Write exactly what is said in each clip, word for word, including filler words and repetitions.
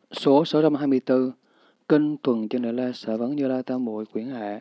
Số sáu trăm hai mươi tư, Kinh Tuần Chân Đại La Sở Vấn Như Lai Tam Muội Quyển Hạ.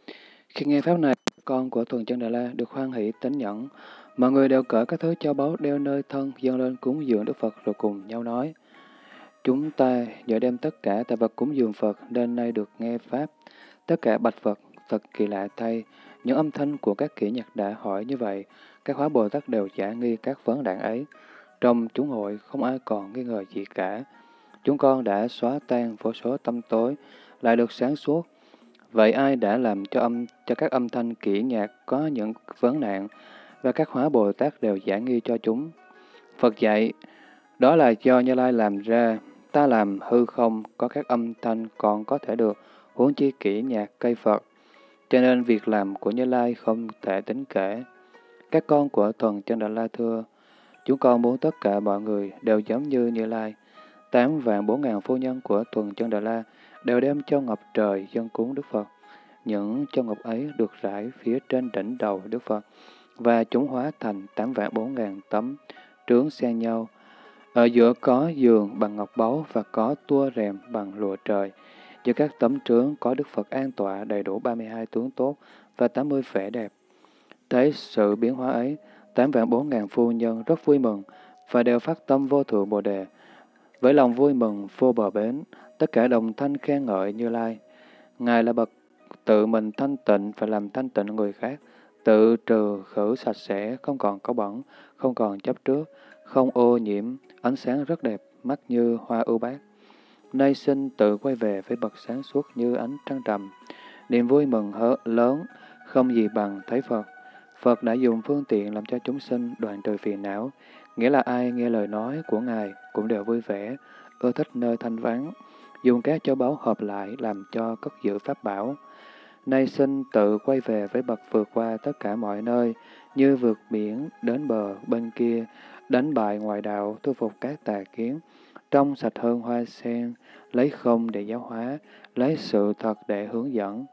Khi nghe pháp này, con của Tuần Chân Đại La được hoan hỷ tín nhẫn. Mọi người đều cởi các thứ châu báu đeo nơi thân dâng lên cúng dường Đức Phật rồi cùng nhau nói: Chúng ta nhờ đem tất cả tài vật cúng dường Phật nên nay được nghe pháp. Tất cả bạch Phật, thật kỳ lạ thay, những âm thanh của các kỹ nhạc đã hỏi như vậy, các hóa Bồ Tát đều giả nghi các vấn đạn ấy. Trong chúng hội không ai còn nghi ngờ gì cả. Chúng con đã xóa tan vô số tâm tối, lại được sáng suốt. Vậy ai đã làm cho âm cho các âm thanh kỹ nhạc có những vấn nạn, và các hóa Bồ Tát đều giải nghi cho chúng? Phật dạy, đó là do Như Lai làm ra, ta làm hư không có các âm thanh còn có thể được, huống chi kỹ nhạc cây Phật. Cho nên việc làm của Như Lai không thể tính kể. Các con của Tuần Chân Đại La thưa, chúng con muốn tất cả mọi người đều giống như Như Lai. Tám vạn bốn ngàn phu nhân của Tuần Chân Đại La đều đem châu ngọc trời dâng cúng Đức Phật. Những châu ngọc ấy được rải phía trên đỉnh đầu Đức Phật, và chúng hóa thành tám vạn bốn ngàn tấm trướng xen nhau. Ở giữa có giường bằng ngọc báu và có tua rèm bằng lụa trời. Giữa các tấm trướng có Đức Phật an tọa đầy đủ ba mươi hai tướng tốt và tám mươi vẻ đẹp. Thấy sự biến hóa ấy, tám vạn bốn ngàn phu nhân rất vui mừng và đều phát tâm vô thượng Bồ Đề. Với lòng vui mừng vô bờ bến, tất cả đồng thanh khen ngợi Như Lai. Ngài là bậc tự mình thanh tịnh và làm thanh tịnh người khác, tự trừ khử sạch sẽ, không còn có bẩn, không còn chấp trước, không ô nhiễm, ánh sáng rất đẹp, mắt như hoa ưu bát. Nay xin tự quay về với bậc sáng suốt như ánh trăng trầm. Niềm vui mừng hớ lớn, không gì bằng thấy Phật. Phật đã dùng phương tiện làm cho chúng sinh đoạn trừ phiền não, nghĩa là ai nghe lời nói của Ngài cũng đều vui vẻ, ưa thích nơi thanh vắng, dùng các châu báu hợp lại làm cho cất giữ pháp bảo. Nay xin tự quay về với bậc vượt qua tất cả mọi nơi, như vượt biển đến bờ bên kia, đánh bại ngoại đạo, thu phục các tà kiến, trong sạch hơn hoa sen, lấy không để giáo hóa, lấy sự thật để hướng dẫn.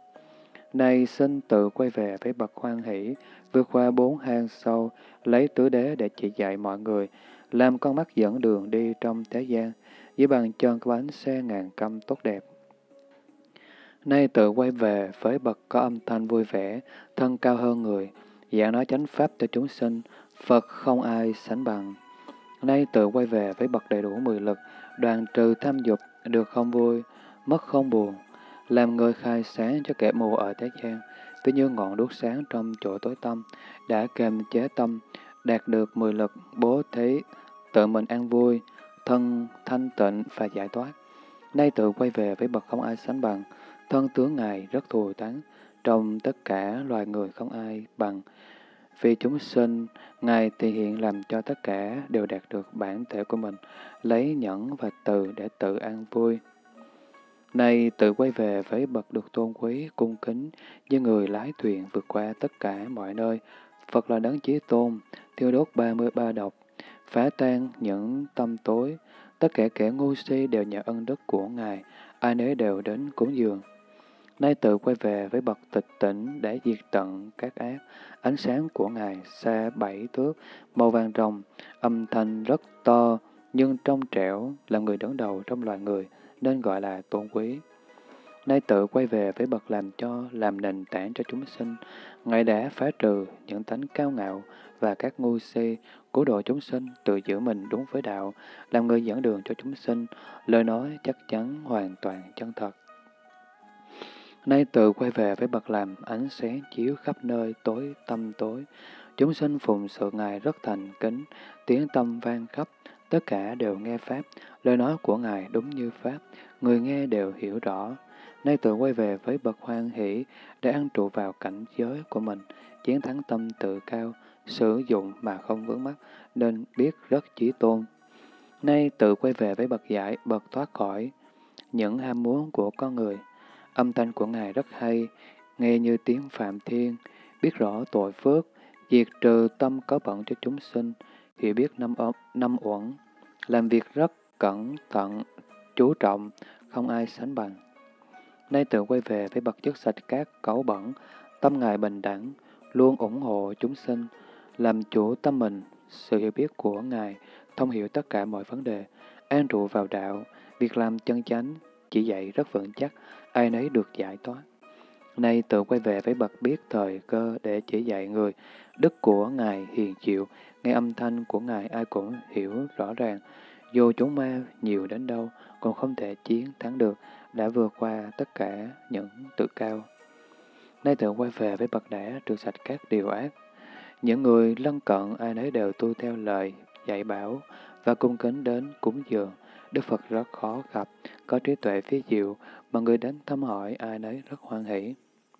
Nay xin tự quay về với bậc hoan hỷ, vượt qua bốn hang sâu, lấy tứ đế để chỉ dạy mọi người, làm con mắt dẫn đường đi trong thế gian, dưới bàn chân có bánh xe ngàn căm tốt đẹp. Nay tự quay về với bậc có âm thanh vui vẻ, thân cao hơn người, giảng nói chánh pháp cho chúng sinh, Phật không ai sánh bằng. Nay tự quay về với bậc đầy đủ mười lực, đoàn trừ tham dục, được không vui, mất không buồn, làm người khai sáng cho kẻ mù ở thế gian, ví như ngọn đuốc sáng trong chỗ tối tăm, đã kềm chế tâm, đạt được mười lực, bố thí, tự mình an vui, thân thanh tịnh và giải thoát. Nay tự quay về với bậc không ai sánh bằng, thân tướng Ngài rất thù thắng, trong tất cả loài người không ai bằng. Vì chúng sinh, Ngài thể hiện làm cho tất cả đều đạt được bản thể của mình, lấy nhẫn và từ để tự an vui. Nay tự quay về với bậc được tôn quý, cung kính, như người lái thuyền vượt qua tất cả mọi nơi. Phật là đấng chí tôn, thiêu đốt ba mươi ba độc, phá tan những tâm tối. Tất cả kẻ ngu si đều nhờ ân đức của Ngài, ai nấy đều đến cúng dường. Nay tự quay về với bậc tịch tỉnh để diệt tận các ác. Ánh sáng của Ngài xa bảy thước, màu vàng ròng, âm thanh rất to, nhưng trong trẻo, là người đứng đầu trong loài người, nên gọi là tôn quý. Nay tự quay về với bậc làm cho, làm nền tảng cho chúng sinh. Ngài đã phá trừ những tánh cao ngạo và các ngu si, cứu độ chúng sinh, tự giữ mình đúng với đạo, làm người dẫn đường cho chúng sinh, lời nói chắc chắn hoàn toàn chân thật. Nay tự quay về với bậc làm ánh sáng chiếu khắp nơi tối tâm tối. Chúng sinh phụng sự Ngài rất thành kính, tiếng tâm vang khắp, tất cả đều nghe Pháp, lời nói của Ngài đúng như Pháp, người nghe đều hiểu rõ. Nay tự quay về với bậc hoan hỷ để ăn trụ vào cảnh giới của mình, chiến thắng tâm tự cao, sử dụng mà không vướng mắc, nên biết rất chí tôn. Nay tự quay về với bậc giải, bậc thoát khỏi những ham muốn của con người. Âm thanh của Ngài rất hay, nghe như tiếng Phạm Thiên, biết rõ tội phước, diệt trừ tâm có bận cho chúng sinh, hiểu biết năm ấm, năm uẩn, làm việc rất cẩn thận, chú trọng, không ai sánh bằng. Nay tự quay về với bậc dứt sạch các cấu bẩn, tâm Ngài bình đẳng, luôn ủng hộ chúng sinh, làm chủ tâm mình, sự hiểu biết của Ngài, thông hiểu tất cả mọi vấn đề, an trụ vào đạo, Việc làm chân chánh, chỉ dạy rất vững chắc, ai nấy được giải thoát. Nay tự quay về với bậc biết thời cơ để chỉ dạy người. Đức của Ngài hiền chịu, nghe âm thanh của Ngài ai cũng hiểu rõ ràng. Dù chúng ma nhiều đến đâu, còn không thể chiến thắng được, đã vượt qua tất cả những tự cao. Nay tự quay về với bậc đã trừ sạch các điều ác. Những người lân cận ai nấy đều tu theo lời dạy bảo và cung kính đến cúng dường. Đức Phật rất khó gặp, có trí tuệ phi diệu, mà người đến thăm hỏi ai nấy rất hoan hỷ.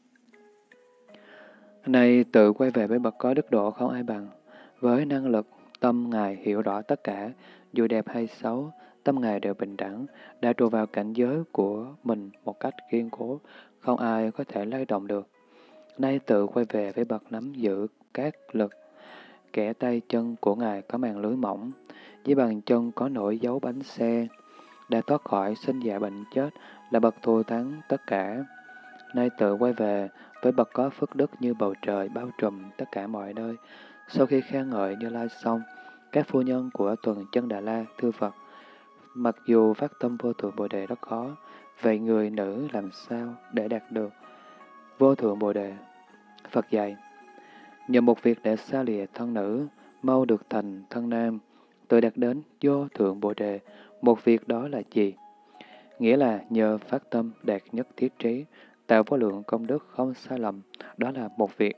Này tự quay về với bậc có đức độ không ai bằng. Với năng lực, tâm Ngài hiểu rõ tất cả, dù đẹp hay xấu, tâm Ngài đều bình đẳng, đã trụ vào cảnh giới của mình một cách kiên cố, không ai có thể lay động được. Nay tự quay về với bậc nắm giữ các lực, kẻ tay chân của Ngài có màn lưới mỏng, dưới bàn chân có nổi dấu bánh xe, đã thoát khỏi sinh già bệnh chết, là bậc thù thắng tất cả. Nay tự quay về với bậc có phước đức như bầu trời bao trùm tất cả mọi nơi. Sau khi khen ngợi Như Lai xong, các phu nhân của tuần chân Đà La thưa Phật, mặc dù phát tâm vô thượng Bồ Đề rất khó, vậy người nữ làm sao để đạt được vô thượng Bồ Đề? Phật dạy, nhờ một việc để xa lìa thân nữ, mau được thành thân nam, tự đạt đến vô thượng Bồ Đề. Một việc đó là gì? Nghĩa là nhờ phát tâm đạt nhất thiết trí, tạo vô lượng công đức không sai lầm, đó là một việc.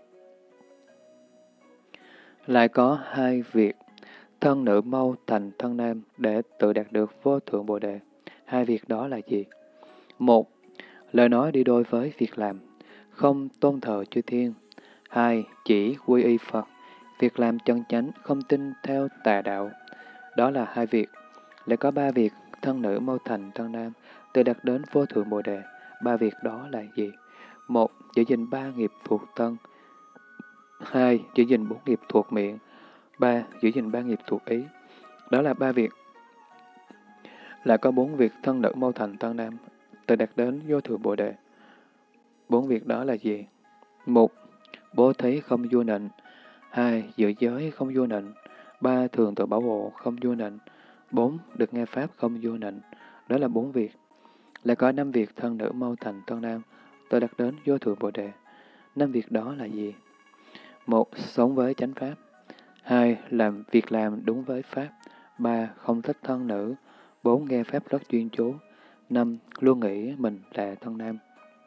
Lại có hai việc, thân nữ mau thành thân nam để tự đạt được vô thượng Bồ Đề. Hai việc đó là gì? Một, lời nói đi đôi với việc làm, không tôn thờ chư thiên. Hai, chỉ quy y Phật, việc làm chân chánh, không tin theo tà đạo. Đó là hai việc. Lại có ba việc, thân nữ mau thành thân nam, tự đạt đến vô thượng Bồ Đề. Ba việc đó là gì? Một, giữ gìn ba nghiệp thuộc thân. Hai, giữ gìn bốn nghiệp thuộc miệng. Ba, giữ gìn ba nghiệp thuộc ý. Đó là ba việc. Lại có bốn việc thân nữ mau thành thân nam, tự đạt đến vô thượng Bồ Đề. Bốn việc đó là gì? Một, bố thí không vua nịnh. Hai, giữ giới không vua nịnh. Ba, thường tự bảo hộ không vua nịnh. Bốn, được nghe Pháp không vua nịnh. Đó là bốn việc. Lại có năm việc thân nữ mau thành thân nam, tự đạt đến vô thượng Bồ Đề. Năm việc đó là gì? Một, sống với chánh Pháp. Hai, làm việc làm đúng với Pháp. Ba, không thích thân nữ. Bốn, nghe Pháp rất chuyên chú. Năm, luôn nghĩ mình là thân nam.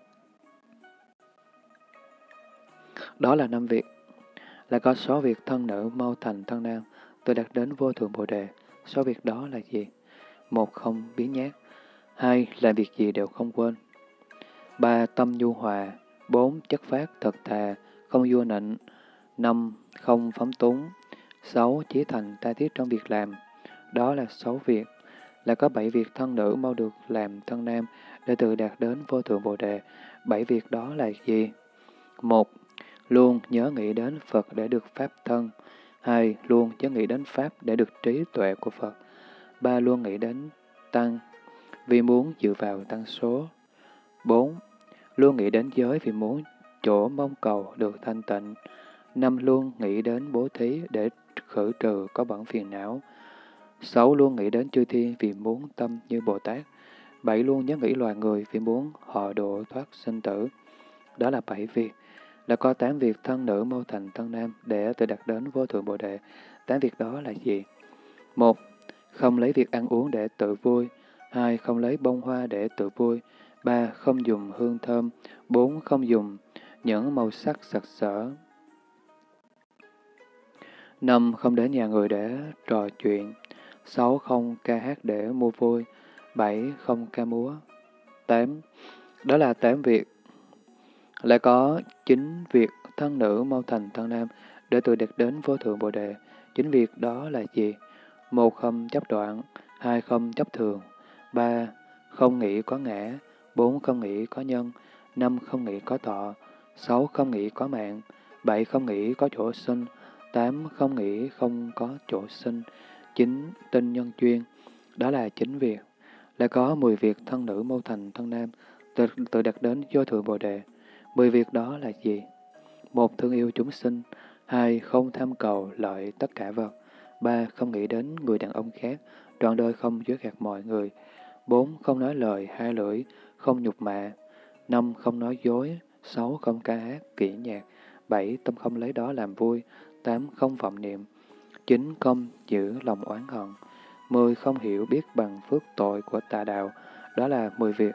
Đó là năm việc. Lại có số việc thân nữ mau thành thân nam, tự đạt đến vô thượng Bồ Đề. Số việc đó là gì? Một, không biến nhát. Hai, làm việc gì đều không quên. Ba, tâm nhu hòa. Bốn, chất phát thật thà, không vua nịnh. Năm, không phóng túng. Sáu, chí thành tha thiết trong việc làm. Đó là sáu việc. Là có bảy việc thân nữ mau được làm thân nam để tự đạt đến vô thượng Bồ Đề. Bảy việc đó là gì? Một, luôn nhớ nghĩ đến Phật để được Pháp thân. Hai, luôn nhớ nghĩ đến Pháp để được trí tuệ của Phật. Ba, luôn nghĩ đến Tăng vì muốn dự vào tăng số. Bốn, luôn nghĩ đến giới vì muốn chỗ mong cầu được thanh tịnh. Năm, luôn nghĩ đến bố thí để khử trừ có bẩn phiền não. Sáu, luôn nghĩ đến chư thiên vì muốn tâm như Bồ Tát. Bảy, luôn nhớ nghĩ loài người vì muốn họ độ thoát sinh tử. Đó là bảy việc. Là có tám việc thân nữ mau thành thân nam để tự đạt đến vô thượng Bồ Đề. Tám việc đó là gì? Một, không lấy việc ăn uống để tự vui. Hai, không lấy bông hoa để tự vui. Ba, không dùng hương thơm. Bốn, không dùng những màu sắc sặc sỡ. Năm, không đến nhà người để trò chuyện. Sáu, không ca hát để mua vui. Bảy, không ca múa. Tám, đó là tám việc. Lại có chín việc thân nữ mau thành thân nam để tự đạt đến vô thượng Bồ Đề. Chín việc đó là gì? Một, không chấp đoạn. Hai, không chấp thường. Ba, không nghĩ có ngã. Bốn, không nghĩ có nhân. Năm, không nghĩ có thọ. Sáu, không nghĩ có mạng. Bảy, không nghĩ có chỗ sinh. Tám, không nghĩ không có chỗ sinh. Chín, tinh nhân chuyên. Đó là chín việc. Lại có mười việc thân nữ mau thành thân nam tự, tự đạt đến vô thượng Bồ Đề. Mười việc đó là gì? Một, thương yêu chúng sinh. Hai, không tham cầu lợi tất cả vật. Ba, không nghĩ đến người đàn ông khác, trọn đời không dối gạt mọi người. Bốn, không nói lời hai lưỡi, không nhục mạ. Năm, không nói dối. Sáu, không ca hát, kỹ nhạc. Bảy, tâm không lấy đó làm vui. Tám, không vọng niệm. Chín, không giữ lòng oán hận. Mười, không hiểu biết bằng phước tội của tà đạo. Đó là mười việc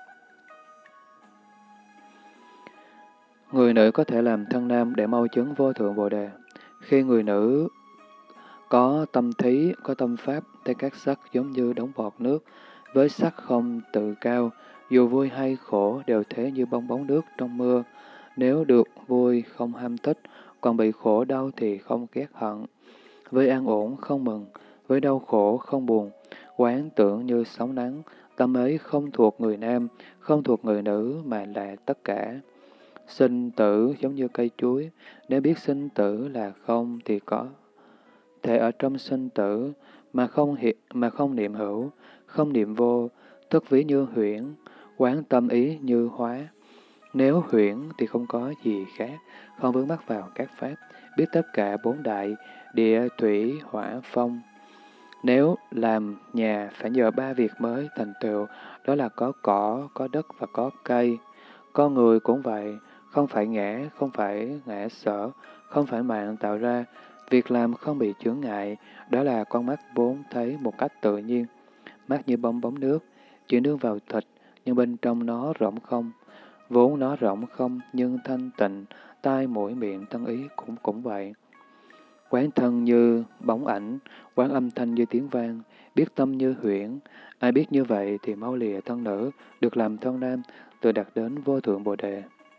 người nữ có thể làm thân nam để mau chứng vô thượng Bồ Đề. Khi người nữ có tâm thí, có tâm pháp, thấy các sắc giống như đống bọt nước, với sắc không tự cao, dù vui hay khổ đều thế như bong bóng nước trong mưa. Nếu được vui không ham thích, còn bị khổ đau thì không ghét hận. Với an ổn không mừng, với đau khổ không buồn, quán tưởng như sóng nắng, tâm ấy không thuộc người nam, không thuộc người nữ mà là tất cả. Sinh tử giống như cây chuối, nếu biết sinh tử là không thì có thể ở trong sinh tử mà không hiện, mà không niệm hữu, không niệm vô, thức ví như huyễn, quán tâm ý như hóa. Nếu huyễn thì không có gì khác, không vướng mắc vào các pháp, biết tất cả bốn đại, địa, thủy, hỏa, phong. Nếu làm nhà phải nhờ ba việc mới thành tựu, đó là có cỏ, có đất và có cây. Con người cũng vậy, không phải ngã, không phải ngã sở, không phải mạng tạo ra. Việc làm không bị chướng ngại, đó là con mắt vốn thấy một cách tự nhiên. Mắt như bong bóng nước, chỉ nương vào thịt, nhưng bên trong nó rỗng không. Vốn nó rỗng không, nhưng thanh tịnh, tai mũi miệng thân ý cũng cũng vậy. Quán thân như bóng ảnh, quán âm thanh như tiếng vang, biết tâm như huyễn. Ai biết như vậy thì mau lìa thân nữ, được làm thân nam, tự đạt đến vô thượng Bồ Đề.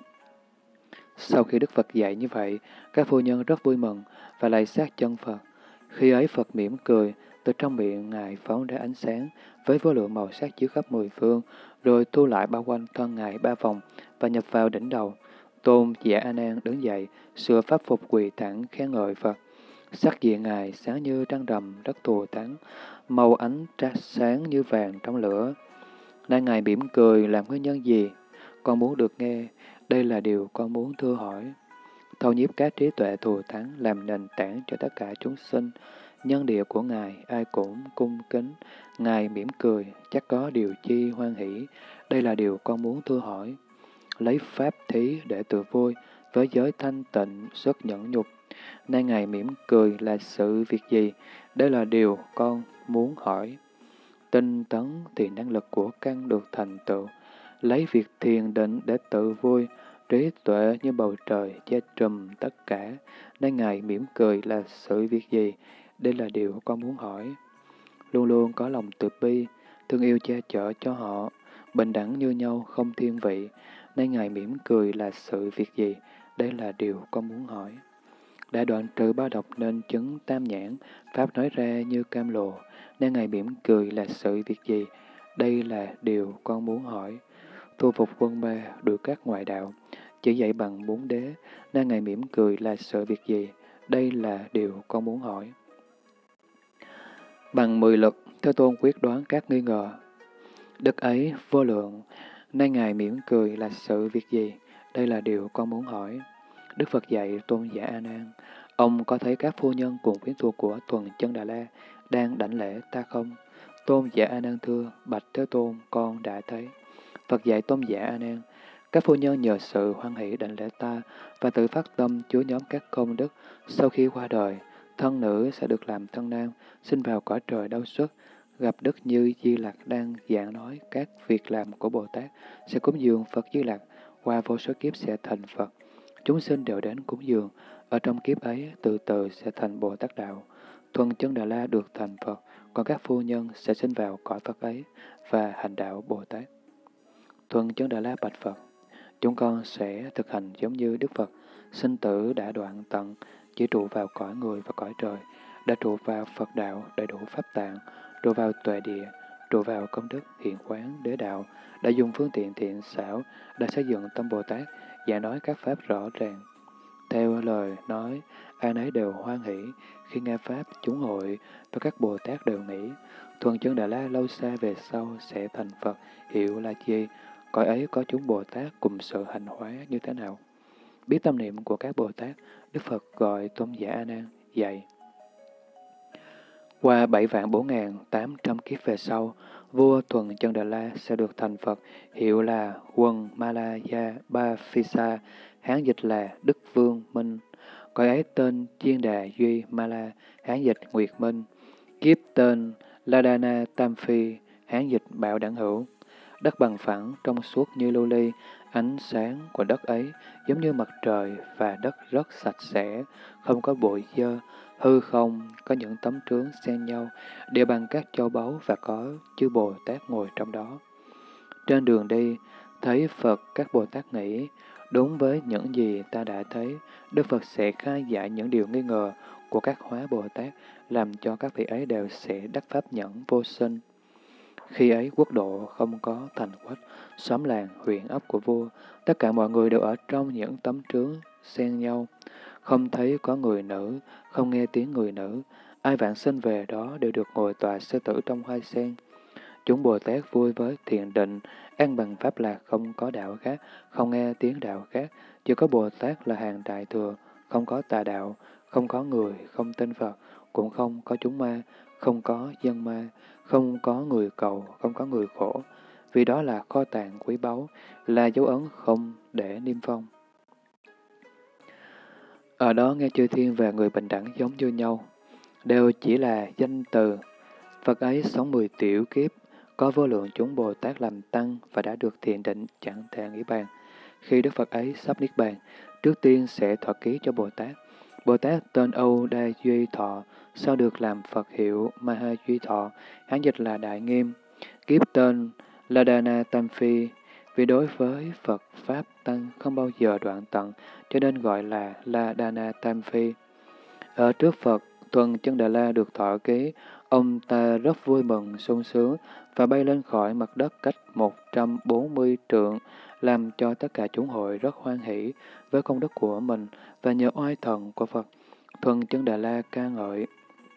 Sau khi Đức Phật dạy như vậy, các phu nhân rất vui mừng và lạy sát chân Phật. Khi ấy Phật mỉm cười, từ trong miệng Ngài phóng ra ánh sáng với vô lượng màu sắc chiếu khắp mười phương, rồi thu lại bao quanh thân Ngài ba vòng và nhập vào đỉnh đầu. Tôn giả A Nan đứng dậy, sửa pháp phục quỳ thẳng khen ngợi Phật. Sắc diện Ngài sáng như trăng rằm rất thù thắng, màu ánh tra sáng như vàng trong lửa. Nay Ngài mỉm cười làm nguyên nhân gì? Con muốn được nghe, đây là điều con muốn thưa hỏi. Thâu nhiếp các trí tuệ thù thắng làm nền tảng cho tất cả chúng sinh. Nhân địa của Ngài ai cũng cung kính. Ngài mỉm cười, chắc có điều chi hoan hỷ. Đây là điều con muốn thưa hỏi. Lấy pháp thí để tự vui, với giới thanh tịnh xuất nhẫn nhục. Nay Ngài mỉm cười là sự việc gì? Đây là điều con muốn hỏi. Tinh tấn thì năng lực của căn được thành tựu. Lấy việc thiền định để tự vui, trí tuệ như bầu trời che trùm tất cả. Nên Ngài mỉm cười là sự việc gì? Đây là điều con muốn hỏi. Luôn luôn có lòng từ bi, thương yêu che chở cho họ, bình đẳng như nhau không thiên vị. Nên Ngài mỉm cười là sự việc gì? Đây là điều con muốn hỏi. Đã đoạn trừ ba độc nên chứng tam nhãn, Pháp nói ra như cam lồ, nên Ngài mỉm cười là sự việc gì? Đây là điều con muốn hỏi. Thu phục quân ma, đuổi các ngoại đạo, chỉ dạy bằng bốn đế, nên Ngài mỉm cười là sự việc gì? Đây là điều con muốn hỏi. Bằng mười lực, Thế Tôn quyết đoán các nghi ngờ. Đức ấy vô lượng, nên Ngài mỉm cười là sự việc gì? Đây là điều con muốn hỏi. Đức Phật dạy Tôn giả A Nan, ông có thấy các phu nhân cùng quyến thuộc của Thuần Chân Đà La đang đảnh lễ ta không? Tôn giả A Nan thưa, bạch Thế Tôn, con đã thấy. Phật dạy Tôn giả A Nan, các phu nhân nhờ sự hoan hỷ đảnh lễ ta và tự phát tâm chứa nhóm các công đức, sau khi qua đời, thân nữ sẽ được làm thân nam, sinh vào cõi trời đau xuất, gặp Đức Như Di Lặc đang giảng nói các việc làm của Bồ Tát, sẽ cúng dường Phật Di Lặc, qua vô số kiếp sẽ thành Phật. Chúng sinh đều đến cúng dường, ở trong kiếp ấy từ từ sẽ thành Bồ Tát Đạo. Thuần Chân Đà La được thành Phật, còn các phu nhân sẽ sinh vào cõi Phật ấy và hành đạo Bồ Tát. Thuần Chân Đà La bạch Phật, chúng con sẽ thực hành giống như Đức Phật, sinh tử đã đoạn tận, chỉ trụ vào cõi người và cõi trời, đã trụ vào Phật đạo đầy đủ pháp tạng, trụ vào tuệ địa, trụ vào công đức hiện quán đế đạo, đã dùng phương tiện thiện xảo, đã xây dựng tâm Bồ Tát, và nói các pháp rõ ràng. Theo lời nói, ai nấy đều hoan hỷ, khi nghe pháp chúng hội và các Bồ Tát đều nghĩ, Thuần Chân Đà La lâu xa về sau sẽ thành Phật, hiệu là chi? Cõi ấy có chúng Bồ Tát cùng sự hành hóa như thế nào? Biết tâm niệm của các Bồ Tát, Đức Phật gọi Tôn giả A Nan dạy. Qua bảy vạn bốn ngàn tám trăm kiếp về sau, vua Thuần Chân Đà La sẽ được thành Phật, hiệu là Quần Malaya Ba Phisa, Hán dịch là Đức Vương Minh. Cõi ấy tên Chiên Đà Duy Mala, Hán dịch Nguyệt Minh. Kiếp tên Ladana Tam Phi, Hán dịch Bảo Đẳng Hữu. Đất bằng phẳng, trong suốt như lưu ly, ánh sáng của đất ấy giống như mặt trời và đất rất sạch sẽ, không có bụi dơ, hư không, có những tấm trướng xen nhau, đều bằng các châu báu và có chư Bồ Tát ngồi trong đó. Trên đường đi, thấy Phật các Bồ Tát nghĩ, đúng với những gì ta đã thấy, Đức Phật sẽ khai giải những điều nghi ngờ của các hóa Bồ Tát, làm cho các vị ấy đều sẽ đắc pháp nhẫn vô sinh. Khi ấy quốc độ không có thành quách, xóm làng, huyện ấp của vua, tất cả mọi người đều ở trong những tấm trướng xen nhau, không thấy có người nữ, không nghe tiếng người nữ, ai vãng sinh về đó đều được ngồi tòa sư tử trong hoa sen. Chúng Bồ Tát vui với thiền định, an bằng pháp lạc, không có đạo khác, không nghe tiếng đạo khác, chỉ có Bồ Tát là hàng đại thừa, không có tà đạo, không có người, không tin Phật, cũng không có chúng ma, không có dân ma, không có người cầu, không có người khổ, vì đó là kho tàng quý báu, là dấu ấn không để niêm phong. Ở đó nghe chư thiên và người bình đẳng giống như nhau, đều chỉ là danh từ. Phật ấy sống mười tiểu kiếp, có vô lượng chúng Bồ Tát làm tăng và đã được thiền định chẳng thể nghĩ bàn. Khi Đức Phật ấy sắp niết bàn, trước tiên sẽ thọ ký cho Bồ Tát. Bồ Tát tên Âu Đa Duy Thọ, sau được làm Phật hiệu Maha Duy Thọ, Hán dịch là Đại Nghiêm. Kiếp tên Ladana Tam Phi, vì đối với Phật Pháp Tăng không bao giờ đoạn tận, cho nên gọi là Ladana Tam Phi. Ở trước Phật, Thuần Chân Đà La được thọ ký, ông ta rất vui mừng, sung sướng, và bay lên khỏi mặt đất cách một trăm bốn mươi trượng, làm cho tất cả chúng hội rất hoan hỷ với công đức của mình và nhờ oai thần của Phật. Thuần Chân Đà La ca ngợi: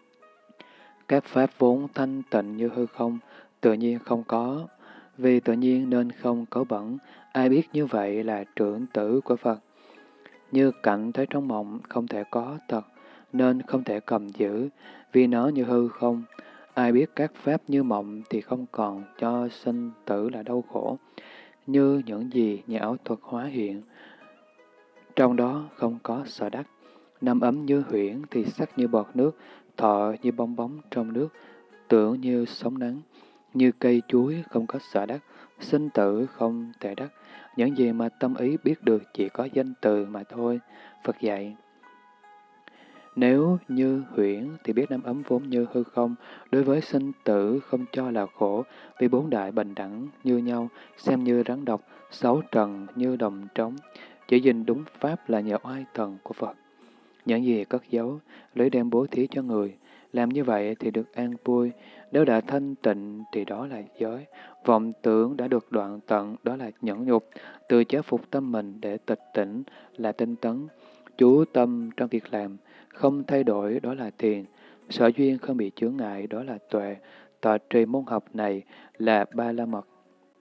các pháp vốn thanh tịnh như hư không, tự nhiên không có, vì tự nhiên nên không có bẩn, ai biết như vậy là trưởng tử của Phật. Như cảnh thấy trong mộng không thể có thật, nên không thể cầm giữ, vì nó như hư không. Ai biết các pháp như mộng thì không còn cho sinh tử là đau khổ, như những gì nhà ảo thuật hóa hiện. Trong đó không có sở đắc, năm ấm như huyễn thì sắc như bọt nước, thọ như bong bóng trong nước, tưởng như sóng nắng, như cây chuối không có sở đắc, sinh tử không thể đắc. Những gì mà tâm ý biết được chỉ có danh từ mà thôi. Phật dạy: nếu như huyễn thì biết năm ấm vốn như hư không, đối với sinh tử không cho là khổ, vì bốn đại bình đẳng như nhau, xem như rắn độc, sáu trần như đồng trống, chỉ gìn đúng pháp là nhờ oai thần của Phật. Những gì cất giấu, lấy đem bố thí cho người, làm như vậy thì được an vui. Nếu đã thanh tịnh thì đó là giới, vọng tưởng đã được đoạn tận, đó là nhẫn nhục, từ chế phục tâm mình để tịch tỉnh là tinh tấn, chú tâm trong việc làm, không thay đổi đó là thiền, sở duyên không bị chướng ngại đó là tuệ, tọa trì môn học này là ba la mật.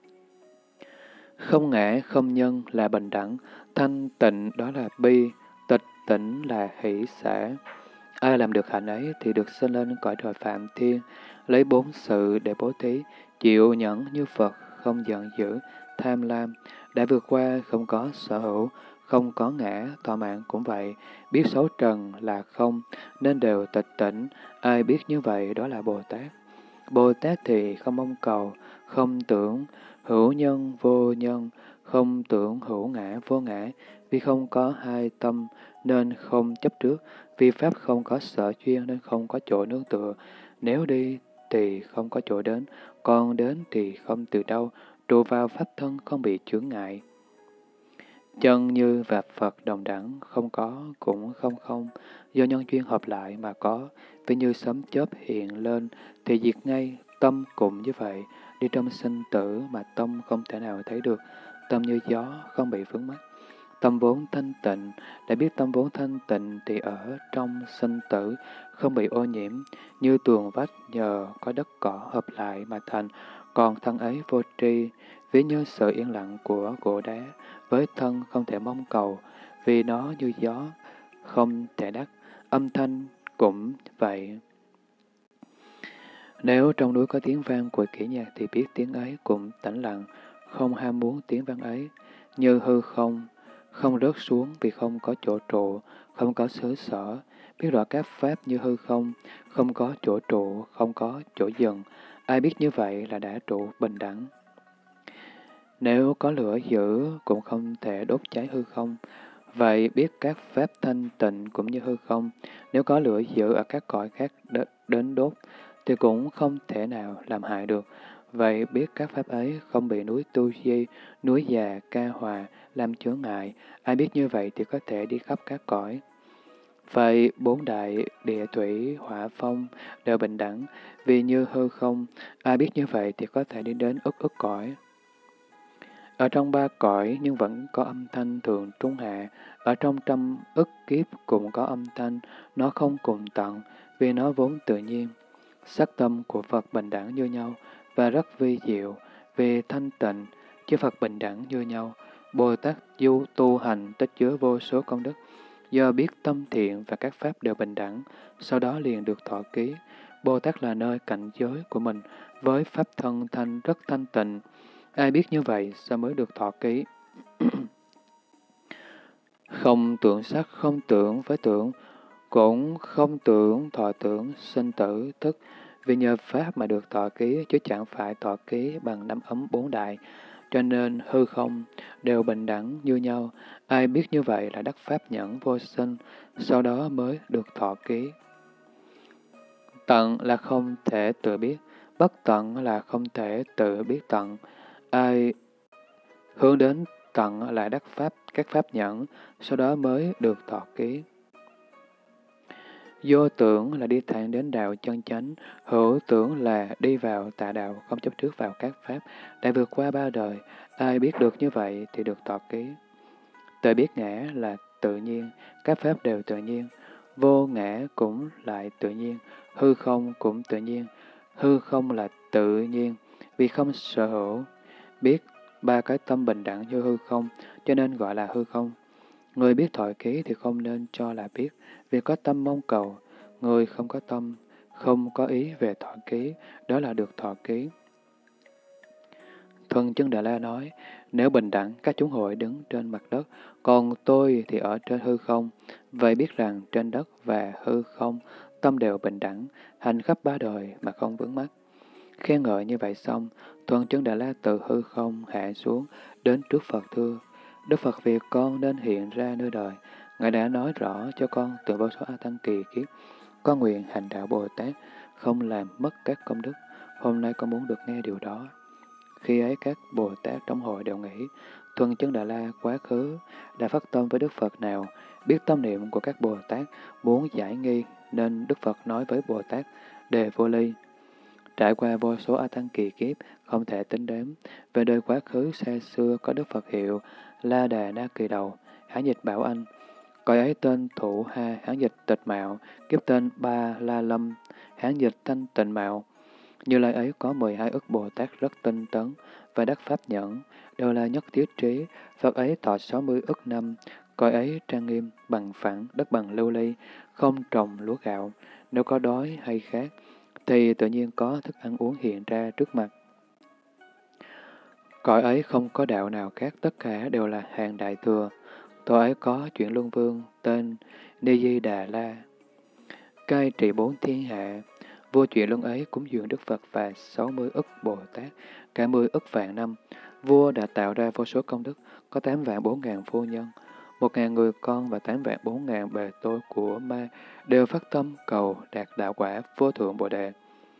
Không ngã, không nhân là bình đẳng, thanh tịnh đó là bi, tịch tỉnh là hỷ xả. Ai làm được hạnh ấy thì được sinh lên cõi đời Phạm Thiên, lấy bốn sự để bố thí, chịu nhẫn như Phật, không giận dữ, tham lam, đã vượt qua không có sở hữu, không có ngã, thọ mạng cũng vậy, biết sáu trần là không, nên đều tịch tỉnh, ai biết như vậy đó là Bồ Tát. Bồ Tát thì không mong cầu, không tưởng hữu nhân vô nhân, không tưởng hữu ngã vô ngã, vì không có hai tâm nên không chấp trước, vì pháp không có sở duyên nên không có chỗ nương tựa. Nếu đi thì không có chỗ đến, còn đến thì không từ đâu, trụ vào pháp thân không bị chướng ngại. Chân như và Phật đồng đẳng, không có cũng không không, do nhân duyên hợp lại mà có, vì như sấm chớp hiện lên thì diệt ngay, tâm cũng như vậy, đi trong sinh tử mà tâm không thể nào thấy được, tâm như gió không bị vướng mắc. Tâm vốn thanh tịnh, đã biết tâm vốn thanh tịnh thì ở trong sinh tử không bị ô nhiễm, như tường vách nhờ có đất cỏ hợp lại mà thành, còn thân ấy vô tri, ví như sự yên lặng của gỗ đá, với thân không thể mong cầu, vì nó như gió, không thể đắc, âm thanh cũng vậy. Nếu trong núi có tiếng vang của kỹ nhạc thì biết tiếng ấy cũng tĩnh lặng, không ham muốn tiếng vang ấy, như hư không, không rớt xuống vì không có chỗ trụ, không có xứ sở, biết rõ các pháp như hư không, không có chỗ trụ, không có chỗ dừng. Ai biết như vậy là đã trụ bình đẳng. Nếu có lửa dữ cũng không thể đốt cháy hư không. Vậy biết các pháp thanh tịnh cũng như hư không. Nếu có lửa dữ ở các cõi khác đến đốt, thì cũng không thể nào làm hại được. Vậy biết các pháp ấy không bị núi Tu Di, núi Già, Ca Hòa làm chướng ngại. Ai biết như vậy thì có thể đi khắp các cõi. Vậy bốn đại địa thủy, hỏa phong đều bình đẳng, vì như hư không. Ai biết như vậy thì có thể đi đến ức ức cõi. Ở trong ba cõi nhưng vẫn có âm thanh thường trung hạ, ở trong trăm ức kiếp cũng có âm thanh, nó không cùng tận, vì nó vốn tự nhiên. Sắc tâm của Phật bình đẳng như nhau và rất vi diệu, vì thanh tịnh, chứ Phật bình đẳng như nhau. Bồ Tát du tu hành tích chứa vô số công đức, do biết tâm thiện và các pháp đều bình đẳng, sau đó liền được thọ ký. Bồ Tát là nơi cảnh giới của mình, với pháp thân thanh rất thanh tịnh. Ai biết như vậy, sao mới được thọ ký? Không tưởng sắc, không tưởng với tưởng, cũng không tưởng thọ tưởng, sinh tử, thức. Vì nhờ Pháp mà được thọ ký, chứ chẳng phải thọ ký bằng năm ấm bốn đại. Cho nên hư không đều bình đẳng như nhau. Ai biết như vậy là đắc Pháp nhẫn vô sinh, sau đó mới được thọ ký. Tận là không thể tự biết, bất tận là không thể tự biết tận. Ai hướng đến tận là đắc pháp, các pháp nhẫn, sau đó mới được thọ ký. Vô tưởng là đi thẳng đến đạo chân chánh, hữu tưởng là đi vào tà đạo, không chấp trước vào các pháp, đã vượt qua ba đời. Ai biết được như vậy thì được thọ ký. Tự biết ngã là tự nhiên, các pháp đều tự nhiên. Vô ngã cũng lại tự nhiên, hư không cũng tự nhiên. Hư không là tự nhiên, vì không sở hữu. Biết ba cái tâm bình đẳng như hư không, cho nên gọi là hư không. Người biết thọ ký thì không nên cho là biết, vì có tâm mong cầu. Người không có tâm, không có ý về thọ ký, đó là được thọ ký. Thuần Chân Đà La nói, nếu bình đẳng, các chúng hội đứng trên mặt đất, còn tôi thì ở trên hư không. Vậy biết rằng trên đất và hư không, tâm đều bình đẳng, hành khắp ba đời mà không vướng mắc. Khen ngợi như vậy xong, Thuần Chân Đà La từ hư không hạ xuống, đến trước Phật thưa, Đức Phật vì con nên hiện ra nơi đời, Ngài đã nói rõ cho con từ vô số A Tăng kỳ kiếp, con nguyện hành đạo Bồ Tát, không làm mất các công đức, hôm nay con muốn được nghe điều đó. Khi ấy các Bồ Tát trong hội đều nghĩ, Thuần Chân Đà La quá khứ đã phát tâm với Đức Phật nào, biết tâm niệm của các Bồ Tát muốn giải nghi, nên Đức Phật nói với Bồ Tát Đề Vô Ly. Trải qua vô số A Tăng kỳ kiếp, không thể tính đếm, về đời quá khứ xa xưa có Đức Phật hiệu La Đà Na Kỳ Đầu, hán dịch Bảo Anh. Cõi ấy tên Thủ Ha, hán dịch Tịch Mạo, kiếp tên Ba La Lâm, hán dịch Thanh Tịnh Mạo. Như Lai ấy có mười hai ức Bồ Tát rất tinh tấn và đắc pháp nhẫn, đều là nhất thiết trí. Phật ấy thọ sáu mươi ức năm, cõi ấy trang nghiêm, bằng phẳng, đất bằng lưu ly, không trồng lúa gạo. Nếu có đói hay khát, thì tự nhiên có thức ăn uống hiện ra trước mặt. Cõi ấy không có đạo nào khác, tất cả đều là hàng đại thừa. Cõi ấy có chuyển luân vương, tên Ni Di Đà La, cai trị bốn thiên hạ. Vua chuyển luân ấy cúng dường Đức Phật và sáu mươi ức Bồ Tát, cả mươi ức vạn năm. Vua đã tạo ra vô số công đức, có tám vạn bốn ngàn phu nhân, một ngàn người con và tám vạn bốn ngàn bề tôi của ma, đều phát tâm cầu đạt đạo quả vô thượng Bồ Đề.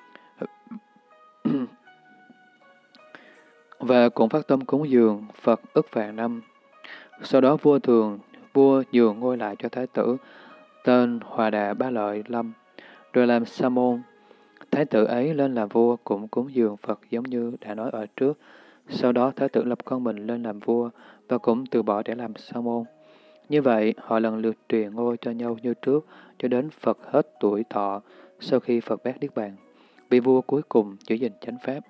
Và cũng phát tâm cúng dường Phật ức vạn năm. Sau đó vua thường, vua nhường ngôi lại cho thái tử, tên Hòa Đà Ba Lợi Lâm, rồi làm sa môn. Thái tử ấy lên làm vua cũng cúng dường Phật giống như đã nói ở trước. Sau đó thái tử lập con mình lên làm vua và cũng từ bỏ để làm sa môn. Như vậy, họ lần lượt truyền ngôi cho nhau như trước, cho đến Phật hết tuổi thọ, sau khi Phật bát niết bàn. Vị vua cuối cùng giữ gìn chánh pháp.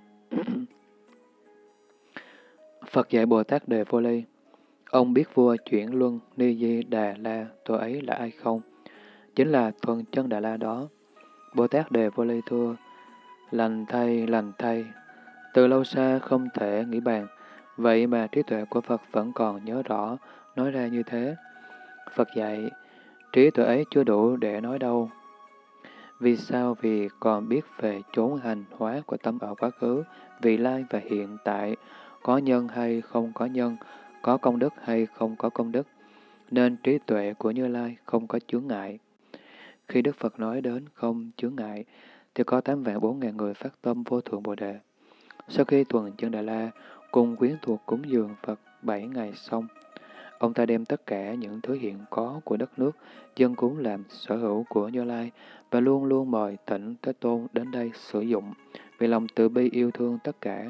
Phật dạy Bồ Tát Đề Vô Ly. Ông biết vua chuyển luân Ni Di Đà La tôi ấy là ai không? Chính là Thuần Chân Đà La đó. Bồ Tát Đề Vô Ly thưa, Lành thay, lành thay. Từ lâu xa không thể nghĩ bàn, vậy mà trí tuệ của Phật vẫn còn nhớ rõ, nói ra như thế. Phật dạy, trí tuệ ấy chưa đủ để nói đâu. Vì sao? Vì còn biết về chốn hành hóa của tâm ở quá khứ, vị lai và hiện tại, có nhân hay không có nhân, có công đức hay không có công đức, nên trí tuệ của Như Lai không có chướng ngại. Khi Đức Phật nói đến không chướng ngại, thì có tám vạn bốn ngàn người phát tâm vô thượng Bồ Đề. Sau khi tuần chân Đà La cùng quyến thuộc cúng dường Phật bảy ngày xong, ông ta đem tất cả những thứ hiện có của đất nước, dân cúng làm sở hữu của Như Lai và luôn luôn mời Thỉnh Thế Tôn đến đây sử dụng, vì lòng từ bi yêu thương tất cả.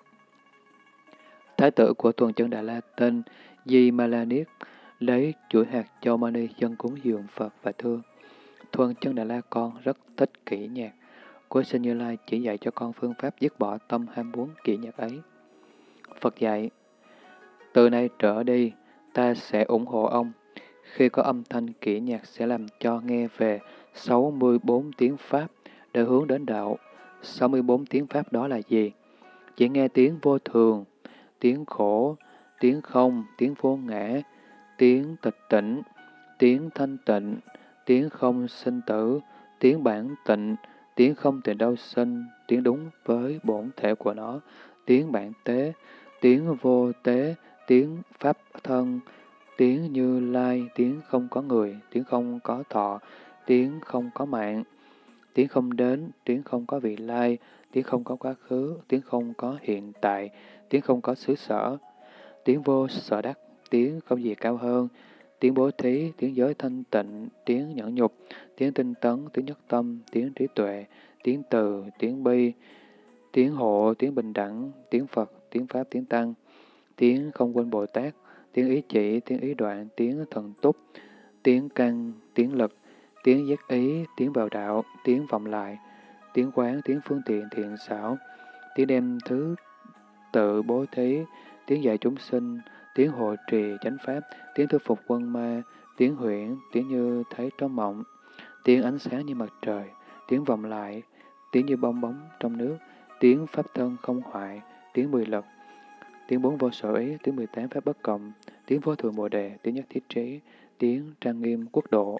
Thái tử của tuần chân Đà La tên Di Ma La Niết lấy chuỗi hạt châu mani dân cúng dường Phật và thưa: Thuần chân Đà La con rất thích kỹ nhạc. Cuối sinh Như Lai chỉ dạy cho con phương pháp dứt bỏ tâm ham muốn kỹ nhạc ấy. Phật dạy, từ nay trở đi, ta sẽ ủng hộ ông. Khi có âm thanh kỹ nhạc sẽ làm cho nghe về sáu mươi bốn tiếng Pháp để hướng đến đạo. sáu mươi bốn tiếng Pháp đó là gì? Chỉ nghe tiếng vô thường, tiếng khổ, tiếng không, tiếng vô ngã, tiếng tịch tỉnh, tiếng thanh tịnh, tiếng không sinh tử, tiếng bản tịnh, tiếng không từ đâu sinh, tiếng đúng với bổn thể của nó, tiếng bản tế, tiếng vô tế, tiếng pháp thân, tiếng Như Lai, tiếng không có người, tiếng không có thọ, tiếng không có mạng, tiếng không đến, tiếng không có vị lai, tiếng không có quá khứ, tiếng không có hiện tại, tiếng không có xứ sở, tiếng vô sở đắc, tiếng không gì cao hơn, tiếng bố thí, tiếng giới thanh tịnh, tiếng nhẫn nhục, tiếng tinh tấn, tiếng nhất tâm, tiếng trí tuệ, tiếng từ, tiếng bi, tiếng hộ, tiếng bình đẳng, tiếng Phật, tiếng Pháp, tiếng Tăng, tiếng không quên Bồ Tát, tiếng ý chỉ, tiếng ý đoạn, tiếng thần túc, tiếng căn, tiếng lực, tiếng giác ý, tiếng vào đạo, tiếng vọng lại, tiếng quán, tiếng phương tiện thiện xảo, tiếng đem thứ tự bố thí, tiếng dạy chúng sinh, tiếng hộ trì chánh pháp, tiếng thuyết phục quân ma, tiếng huyễn, tiếng như thấy trong mộng, tiếng ánh sáng như mặt trời, tiếng vọng lại, tiếng như bong bóng trong nước, tiếng pháp thân không hoại, tiếng mười lực, tiếng bốn vô sở ý, tiếng mười tám pháp bất cộng, tiếng vô thượng bồ đề, tiếng nhất thiết trí, tiếng trang nghiêm quốc độ.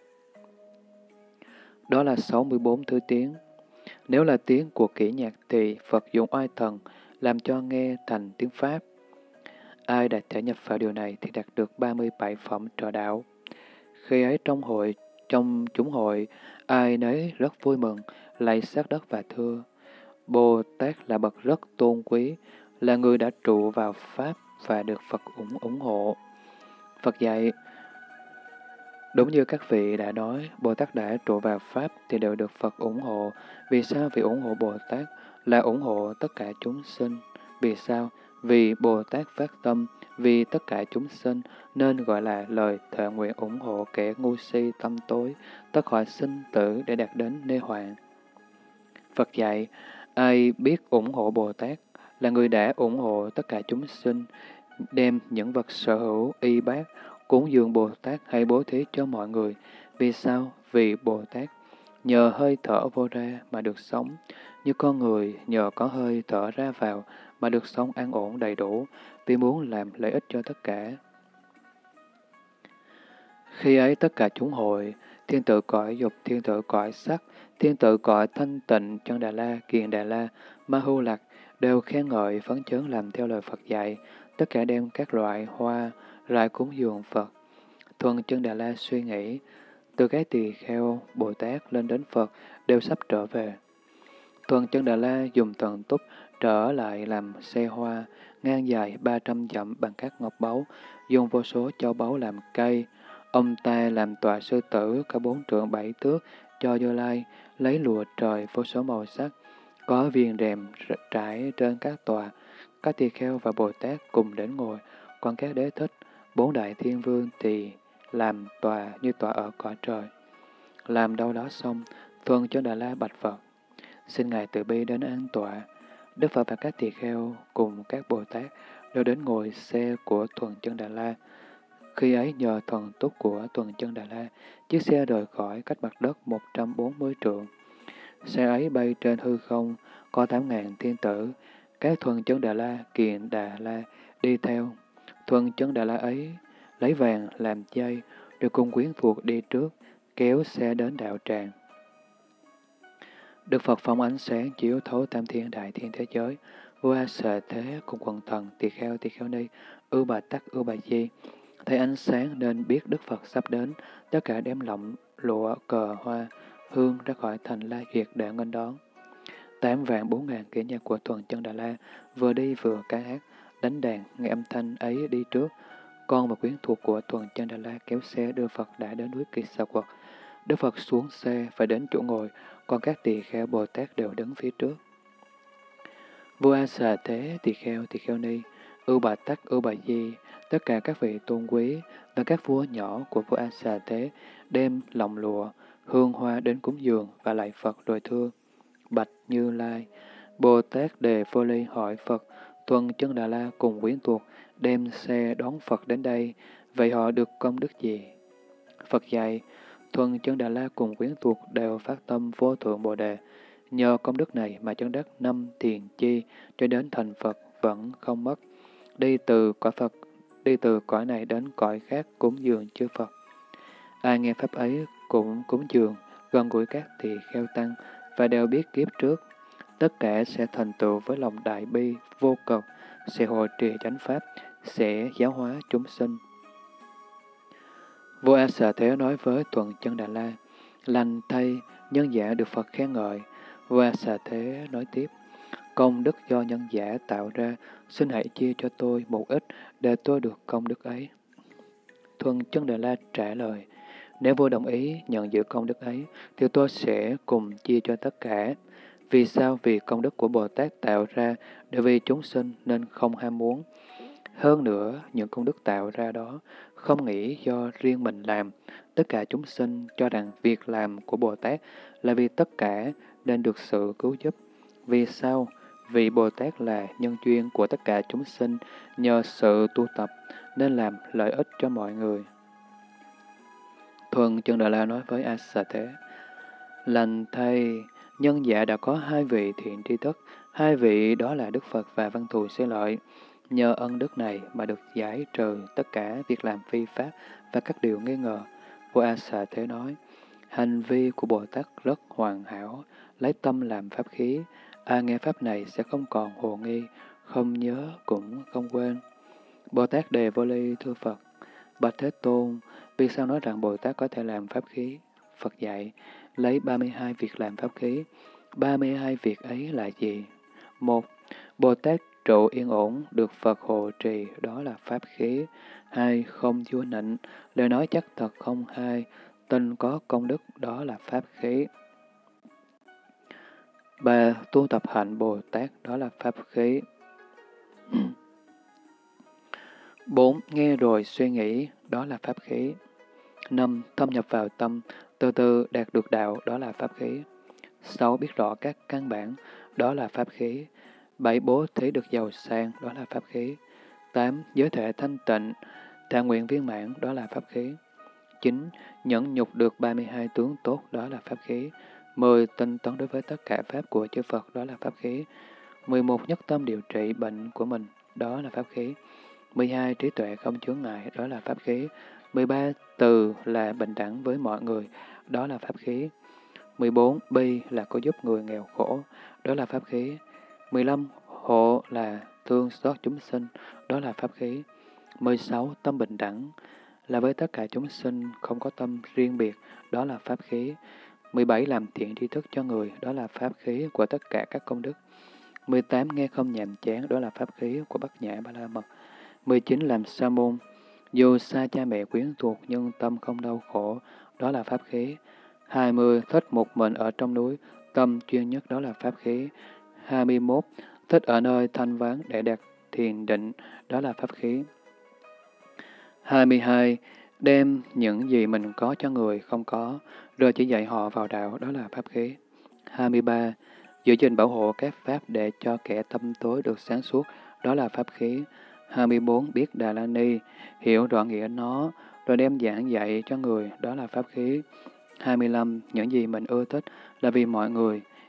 Đó là sáu mươi bốn thứ tiếng. Nếu là tiếng của kỹ nhạc thì Phật dùng oai thần làm cho nghe thành tiếng Pháp. Ai đạt thể nhập vào điều này thì đạt được ba mươi bảy phẩm trợ đạo. Khi ấy trong hội, trong chúng hội, ai nấy rất vui mừng, lạy sát đất và thưa: Bồ Tát là bậc rất tôn quý, là người đã trụ vào Pháp và được Phật ủng ủng hộ. Phật dạy, đúng như các vị đã nói, Bồ Tát đã trụ vào Pháp thì đều được Phật ủng hộ. Vì sao? Vì ủng hộ Bồ Tát là ủng hộ tất cả chúng sinh. Vì sao? Vì Bồ Tát phát tâm vì tất cả chúng sinh, nên gọi là lời thệ nguyện ủng hộ kẻ ngu si tâm tối, tất khỏi sinh tử để đạt đến nê hoàng. Phật dạy, ai biết ủng hộ Bồ Tát là người đã ủng hộ tất cả chúng sinh, đem những vật sở hữu y bát, cúng dường Bồ Tát hay bố thí cho mọi người. Vì sao? Vì Bồ Tát nhờ hơi thở vô ra mà được sống, như con người nhờ có hơi thở ra vào mà được sống an ổn đầy đủ, vì muốn làm lợi ích cho tất cả. Khi ấy tất cả chúng hội, thiên tự cõi dục, thiên tự cõi sắc, thiên tự cõi thanh tịnh, chân Đà La, kiền Đà La, Ma Hưu Lạc, đều khen ngợi phấn chấn làm theo lời Phật dạy, tất cả đem các loại hoa, lại cúng dường Phật. Thuần chân Đà La suy nghĩ, từ cái tỳ kheo, Bồ Tát lên đến Phật, đều sắp trở về. Thuần chân Đà La dùng thần túc trở lại làm xe hoa, ngang dài ba trăm dặm bằng các ngọc báu, dùng vô số châu báu làm cây. Ông ta làm tòa sư tử cả bốn trượng bảy thước cho Như Lai, lấy lụa trời vô số màu sắc, có viên rèm trải trên các tòa. Các tỳ kheo và Bồ Tát cùng đến ngồi, còn các đế thích, bốn đại thiên vương thì làm tòa như tòa ở cõi trời. Làm đâu đó xong, Thuần chân Đà La bạch Phật, xin Ngài từ bi đến an tọa. Đức Phật và các tỳ kheo cùng các Bồ Tát đều đến ngồi xe của Thuần chân Đà La. Khi ấy nhờ thần túc của Thuần chân Đà La, chiếc xe rời khỏi cách mặt đất một trăm bốn mươi trượng. Xe ấy bay trên hư không, có tám ngàn thiên tử, các thuần chân Đà La, Kiền Đà La đi theo. Thuần chân Đà La ấy lấy vàng làm dây, được cùng quyến thuộc đi trước, kéo xe đến đạo tràng. Đức Phật phóng ánh sáng chiếu thấu tam thiên đại thiên thế giới, vua A Xà Thế cùng quần thần tỳ kheo tỳ kheo ni, Ưu Bà Tắc Ưu Bà Di, thấy ánh sáng nên biết Đức Phật sắp đến, tất cả đem lọng lụa cờ hoa hương ra khỏi thành La Duyệt để nghênh đón. Tám vạn bốn ngàn kỹ nhạc của thuần chân Đà La vừa đi vừa ca hát, đánh đàn, nghe âm thanh ấy đi trước. Con và quyến thuộc của thuần chân Đà La kéo xe đưa Phật đã đến núi Kỳ Xà Quật. Đức Phật xuống xe phải đến chỗ ngồi, còn các tỳ kheo Bồ Tát đều đứng phía trước. Vua A Xà Thế, tỳ kheo, tỳ kheo ni, Ưu Bà Tắc, Ưu Bà Di, tất cả các vị tôn quý và các vua nhỏ của vua A Xà Thế đem lọng lụa, hương hoa đến cúng dường và lạy Phật rồi thưa: Bạch Như Lai, Bồ Tát Đề Vô Ly hỏi Phật, thuần chân Đà La cùng quyến thuộc đem xe đón Phật đến đây, vậy họ được công đức gì? Phật dạy, thuần chân Đà La cùng quyến thuộc đều phát tâm vô thượng Bồ Đề, nhờ công đức này mà chân đất năm thiền chi cho đến thành Phật vẫn không mất, đi từ cõi Phật, đi từ cõi này đến cõi khác cúng dường chư Phật. Ai nghe pháp ấy cũng cúng dường, gần gũi các tỳ kheo tăng và đều biết kiếp trước, tất cả sẽ thành tựu với lòng đại bi vô cực, sẽ hộ trì chánh pháp, sẽ giáo hóa chúng sinh. Vua A Xà Thế nói với thuần chân Đà La, lành thay, nhân giả được Phật khen ngợi. Vua A Xà Thế nói tiếp, công đức do nhân giả tạo ra, xin hãy chia cho tôi một ít để tôi được công đức ấy. Thuần chân Đà La trả lời, nếu vua đồng ý nhận giữ công đức ấy, thì tôi sẽ cùng chia cho tất cả. Vì sao? Vì công đức của Bồ Tát tạo ra để vì chúng sinh nên không ham muốn. Hơn nữa, những công đức tạo ra đó không nghĩ do riêng mình làm. Tất cả chúng sinh cho rằng việc làm của Bồ Tát là vì tất cả nên được sự cứu giúp. Vì sao? Vì Bồ Tát là nhân duyên của tất cả chúng sinh, nhờ sự tu tập nên làm lợi ích cho mọi người. Thuần chân Đà La nói với A Xà Thế, lành thay, nhân giả đã có hai vị thiện tri thức, hai vị đó là Đức Phật và Văn Thù Sư Lợi. Nhờ ân đức này mà được giải trừ tất cả việc làm phi pháp và các điều nghi ngờ. Vua A Xà Thế nói, hành vi của Bồ Tát rất hoàn hảo, lấy tâm làm pháp khí. Ai nghe pháp này sẽ không còn hồ nghi, không nhớ cũng không quên. Bồ Tát Đề Vô Ly thưa Phật, bạch Thế Tôn, vì sao nói rằng Bồ Tát có thể làm pháp khí? Phật dạy, lấy ba mươi hai việc làm pháp khí. ba mươi hai việc ấy là gì? Một, Bồ Tát trụ yên ổn, được Phật hộ trì, đó là pháp khí. Hai, không vua nịnh, lời nói chắc thật không hai, tin có công đức, đó là pháp khí. Ba, tu tập hạnh Bồ Tát, đó là pháp khí. Bốn, nghe rồi suy nghĩ, đó là pháp khí. Năm, thâm nhập vào tâm, từ từ đạt được đạo, đó là pháp khí. Sáu, biết rõ các căn bản, đó là pháp khí. Bảy, bố thí được giàu sang, đó là pháp khí. Tám, giới thể thanh tịnh, thà nguyện viên mãn, đó là pháp khí. Chín, nhẫn nhục được ba mươi hai tướng tốt, đó là pháp khí. Mười, tinh tấn đối với tất cả pháp của chư Phật, đó là pháp khí. Mười một, nhất tâm điều trị bệnh của mình, đó là pháp khí. Mười hai, trí tuệ không chướng ngại, đó là pháp khí. Mười ba, từ là bình đẳng với mọi người, đó là pháp khí. Mười bốn, bi là có giúp người nghèo khổ, đó là pháp khí. Mười lăm, hộ là thương xót chúng sinh, đó là pháp khí. Mười sáu, tâm bình đẳng là với tất cả chúng sinh, không có tâm riêng biệt, đó là pháp khí. Mười bảy, làm thiện tri thức cho người, đó là pháp khí của tất cả các công đức. Mười tám, nghe không nhàm chán, đó là pháp khí của Bát Nhã Ba La Mật. Mười chín, làm sa môn, dù xa cha mẹ quyến thuộc nhưng tâm không đau khổ, đó là pháp khí. Hai mươi, thích một mình ở trong núi, tâm chuyên nhất, đó là pháp khí. Hai mươi mốt, thích ở nơi thanh vắng để đạt thiền định, đó là pháp khí. Hai mươi hai, đem những gì mình có cho người không có, rồi chỉ dạy họ vào đạo, đó là pháp khí. Hai mươi ba, giữ gìn bảo hộ các pháp để cho kẻ tâm tối được sáng suốt, đó là pháp khí. Hai mươi bốn, biết Đà La Ni, hiểu rõ nghĩa nó, rồi đem giảng dạy cho người, đó là pháp khí. Hai mươi lăm, những gì mình ưa thích là vì mọi người,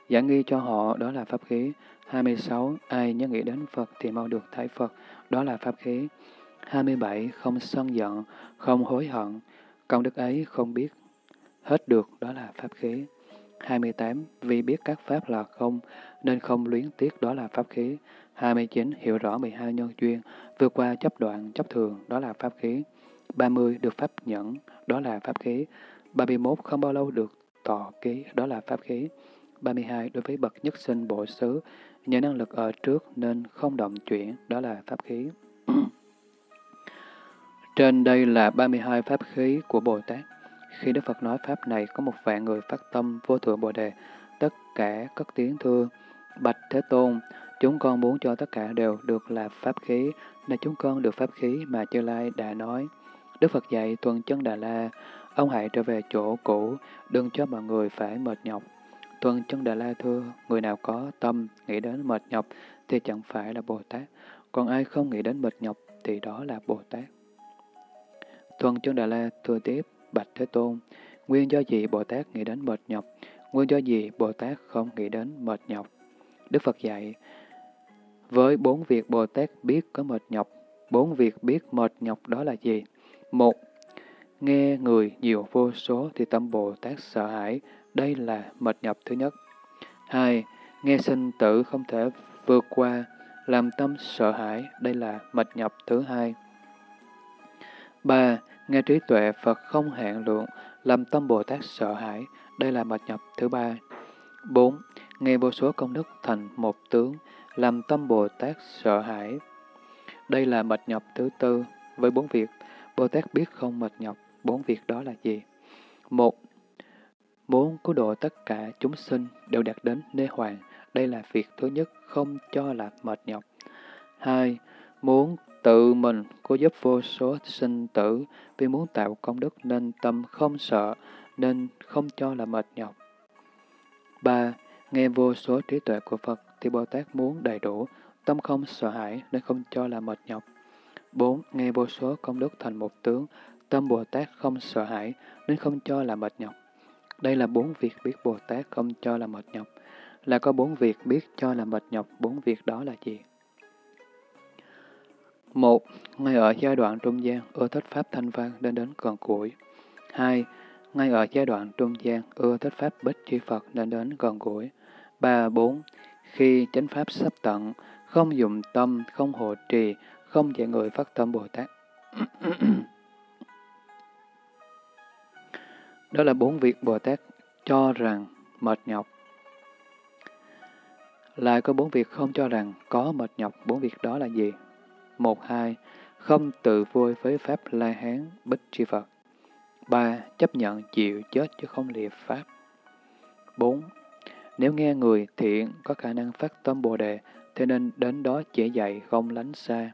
Giải nghi cho họ, đó là pháp khí. hai mươi sáu. Ai nhớ nghĩ đến Phật thì mau được thấy Phật, đó là pháp khí. hai mươi bảy. Không sân giận, không hối hận, công đức ấy không biết hết được, đó là pháp khí. hai mươi tám. Vì biết các pháp là không, nên không luyến tiếc, đó là pháp khí. hai mươi chín. Hiểu rõ mười hai nhân duyên, vượt qua chấp đoạn, chấp thường, đó là pháp khí. ba mươi. Được pháp nhẫn, đó là pháp khí. ba mươi mốt. Không bao lâu được tọa ký, đó là pháp khí. ba mươi hai. Đối với bậc nhất sinh bộ xứ, nhờ năng lực ở trước nên không động chuyển, đó là pháp khí. Trên đây là ba mươi hai pháp khí của Bồ Tát. Khi Đức Phật nói pháp này, có một vạn người phát tâm vô thượng Bồ Đề, tất cả cất tiếng thưa: Bạch Thế Tôn, chúng con muốn cho tất cả đều được là pháp khí, nên chúng con được pháp khí mà Như Lai đã nói. Đức Phật dạy Tuần Chân Đà La: ông hãy trở về chỗ cũ, đừng cho mọi người phải mệt nhọc. Tuần Chân Đà La thưa: người nào có tâm nghĩ đến mệt nhọc thì chẳng phải là Bồ Tát, còn ai không nghĩ đến mệt nhọc thì đó là Bồ Tát. Tuần Chân Đà La thưa tiếp: Bạch Thế Tôn, nguyên do gì Bồ Tát nghĩ đến mệt nhọc? Nguyên do gì Bồ Tát không nghĩ đến mệt nhọc? Đức Phật dạy: với bốn việc Bồ Tát biết có mệt nhọc, bốn việc biết mệt nhọc đó là gì? Một, nghe người nhiều vô số thì tâm Bồ Tát sợ hãi, đây là mệt nhọc thứ nhất. Hai, nghe sinh tử không thể vượt qua, làm tâm sợ hãi, đây là mệt nhọc thứ hai. Ba, nghe trí tuệ Phật không hạn lượng, làm tâm Bồ Tát sợ hãi, đây là mệt nhọc thứ ba. Bốn, nghe vô số công đức thành một tướng, làm tâm Bồ Tát sợ hãi, đây là mệt nhọc thứ tư. Với bốn việc, Bồ Tát biết không mệt nhọc, bốn việc đó là gì? Một, muốn cứu độ tất cả chúng sinh đều đạt đến nê hoàng, đây là việc thứ nhất, không cho là mệt nhọc. Hai, muốn tự mình cứu giúp vô số sinh tử, vì muốn tạo công đức nên tâm không sợ, nên không cho là mệt nhọc. Ba, nghe vô số trí tuệ của Phật thì Bồ Tát muốn đầy đủ, tâm không sợ hãi nên không cho là mệt nhọc. Bốn, nghe vô số công đức thành một tướng, tâm Bồ Tát không sợ hãi nên không cho là mệt nhọc. Đây là bốn việc biết Bồ Tát không cho là mệt nhọc. Là có bốn việc biết cho là mệt nhọc, bốn việc đó là gì? Một, ngay ở giai đoạn trung gian, ưa thích pháp thanh văn nên đến gần gũi. Hai, ngay ở giai đoạn trung gian, ưa thích pháp bích chi Phật nên đến gần gũi. Ba, bốn, khi chánh pháp sắp tận, không dùng tâm, không hộ trì, không dạy người phát tâm Bồ Tát. Đó là bốn việc Bồ Tát cho rằng mệt nhọc. Lại có bốn việc không cho rằng có mệt nhọc, bốn việc đó là gì? Một, hai, không tự vui với Pháp La Hán Bích Tri Phật. Ba, chấp nhận chịu chết chứ không lìa Pháp. Bốn, nếu nghe người thiện có khả năng phát tâm Bồ Đề, thế nên đến đó chỉ dạy không lánh xa.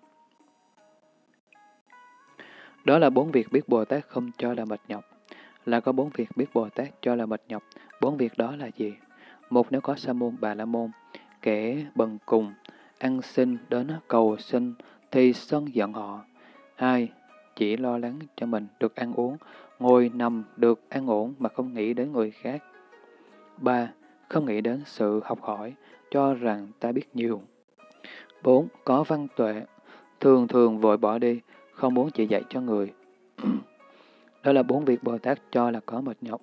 Đó là bốn việc biết Bồ Tát không cho là mệt nhọc. Là có bốn việc biết Bồ Tát cho là mệt nhọc. Bốn việc đó là gì? Một, nếu có sa môn, bà la môn, kẻ bần cùng, ăn xin đến cầu xin, thì sân giận họ. Hai, chỉ lo lắng cho mình được ăn uống, ngồi nằm được an ổn mà không nghĩ đến người khác. Ba, không nghĩ đến sự học hỏi, cho rằng ta biết nhiều. Bốn, có văn tuệ, thường thường vội bỏ đi, không muốn chỉ dạy cho người. Đó là bốn việc Bồ Tát cho là có mệt nhọc.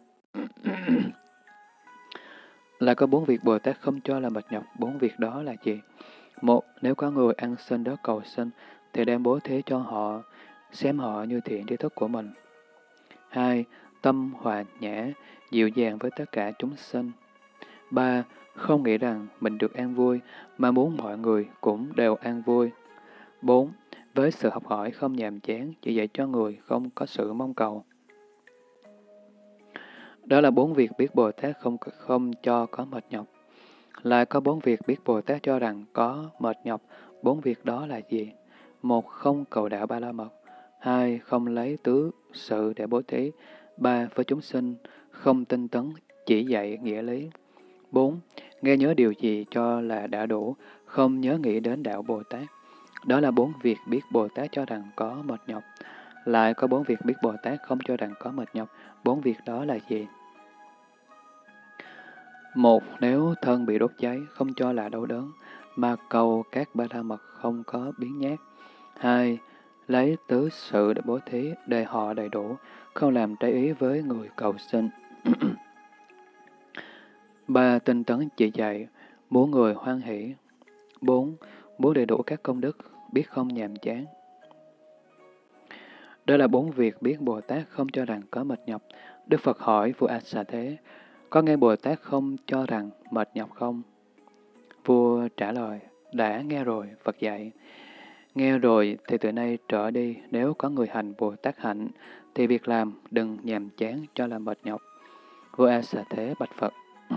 Là có bốn việc Bồ Tát không cho là mệt nhọc, bốn việc đó là gì? Một, nếu có người ăn xin đó cầu xin, thì đem bố thí cho họ, xem họ như thiện tri thức của mình. Hai, tâm hòa nhã, dịu dàng với tất cả chúng sinh. Ba, không nghĩ rằng mình được an vui, mà muốn mọi người cũng đều an vui. Bốn, với sự học hỏi không nhàm chán, chỉ dạy cho người không có sự mong cầu. Đó là bốn việc biết Bồ Tát không không cho có mệt nhọc. Lại có bốn việc biết Bồ Tát cho rằng có mệt nhọc, bốn việc đó là gì? Một, không cầu đạo ba la mật. Hai, không lấy tứ sự để bố thí. Ba, với chúng sinh, không tinh tấn, chỉ dạy nghĩa lý. Bốn, nghe nhớ điều gì cho là đã đủ, không nhớ nghĩ đến đạo Bồ Tát. Đó là bốn việc biết Bồ Tát cho rằng có mệt nhọc. Lại có bốn việc biết Bồ Tát không cho rằng có mệt nhọc, bốn việc đó là gì? Một, nếu thân bị đốt cháy, không cho là đau đớn, mà cầu các ba la mật không có biến nhát. Hai, lấy tứ sự để bố thí, để họ đầy đủ, không làm trái ý với người cầu xin. Ba, tinh tấn chỉ dạy, muốn người hoan hỷ. Bốn, muốn đầy đủ các công đức, biết không nhàm chán. Đó là bốn việc biết Bồ Tát không cho rằng có mệt nhọc. Đức Phật hỏi vua A Xà Thế, có nghe Bồ Tát không cho rằng mệt nhọc không? Vua trả lời, đã nghe rồi, Phật dạy. Nghe rồi thì từ nay trở đi, nếu có người hành Bồ Tát hạnh, thì việc làm đừng nhàm chán cho là mệt nhọc. Vua A Xà Thế bạch Phật,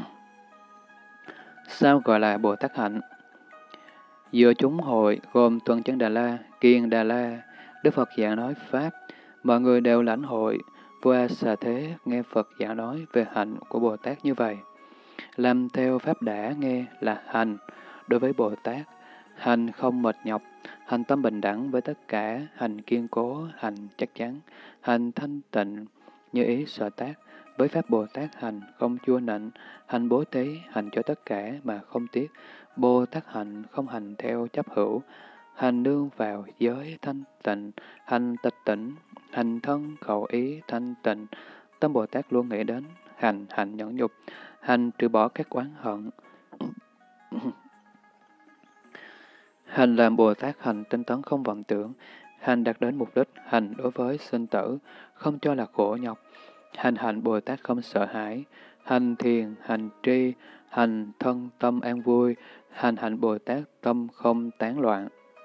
sao gọi là Bồ Tát hạnh? Giữa chúng hội gồm Tuần Chân Đà La, Kiền Đà La, Đức Phật giảng nói Pháp, mọi người đều lãnh hội. Vua A Xà Thế nghe Phật giảng nói về hạnh của Bồ Tát như vậy. Làm theo Pháp đã nghe là hành. Đối với Bồ Tát, hành không mệt nhọc, hành tâm bình đẳng với tất cả, hành kiên cố, hành chắc chắn, hành thanh tịnh, như ý sở tác. Với Pháp Bồ Tát hành không chua nịnh, hành bố thí, hành cho tất cả mà không tiếc. Bồ Tát hành không hành theo chấp hữu, hành nương vào giới thanh tịnh, hành tịch tỉnh, hành thân khẩu ý thanh tịnh. Tâm Bồ Tát luôn nghĩ đến hành, hành nhẫn nhục, hành trừ bỏ các oán hận. Hành làm Bồ Tát hành tinh tấn không vọng tưởng, hành đạt đến mục đích, hành đối với sinh tử, không cho là khổ nhọc. Hành hạnh Bồ Tát không sợ hãi, hành thiền, hành tri, hành thân tâm an vui, hành hạnh Bồ Tát tâm không tán loạn.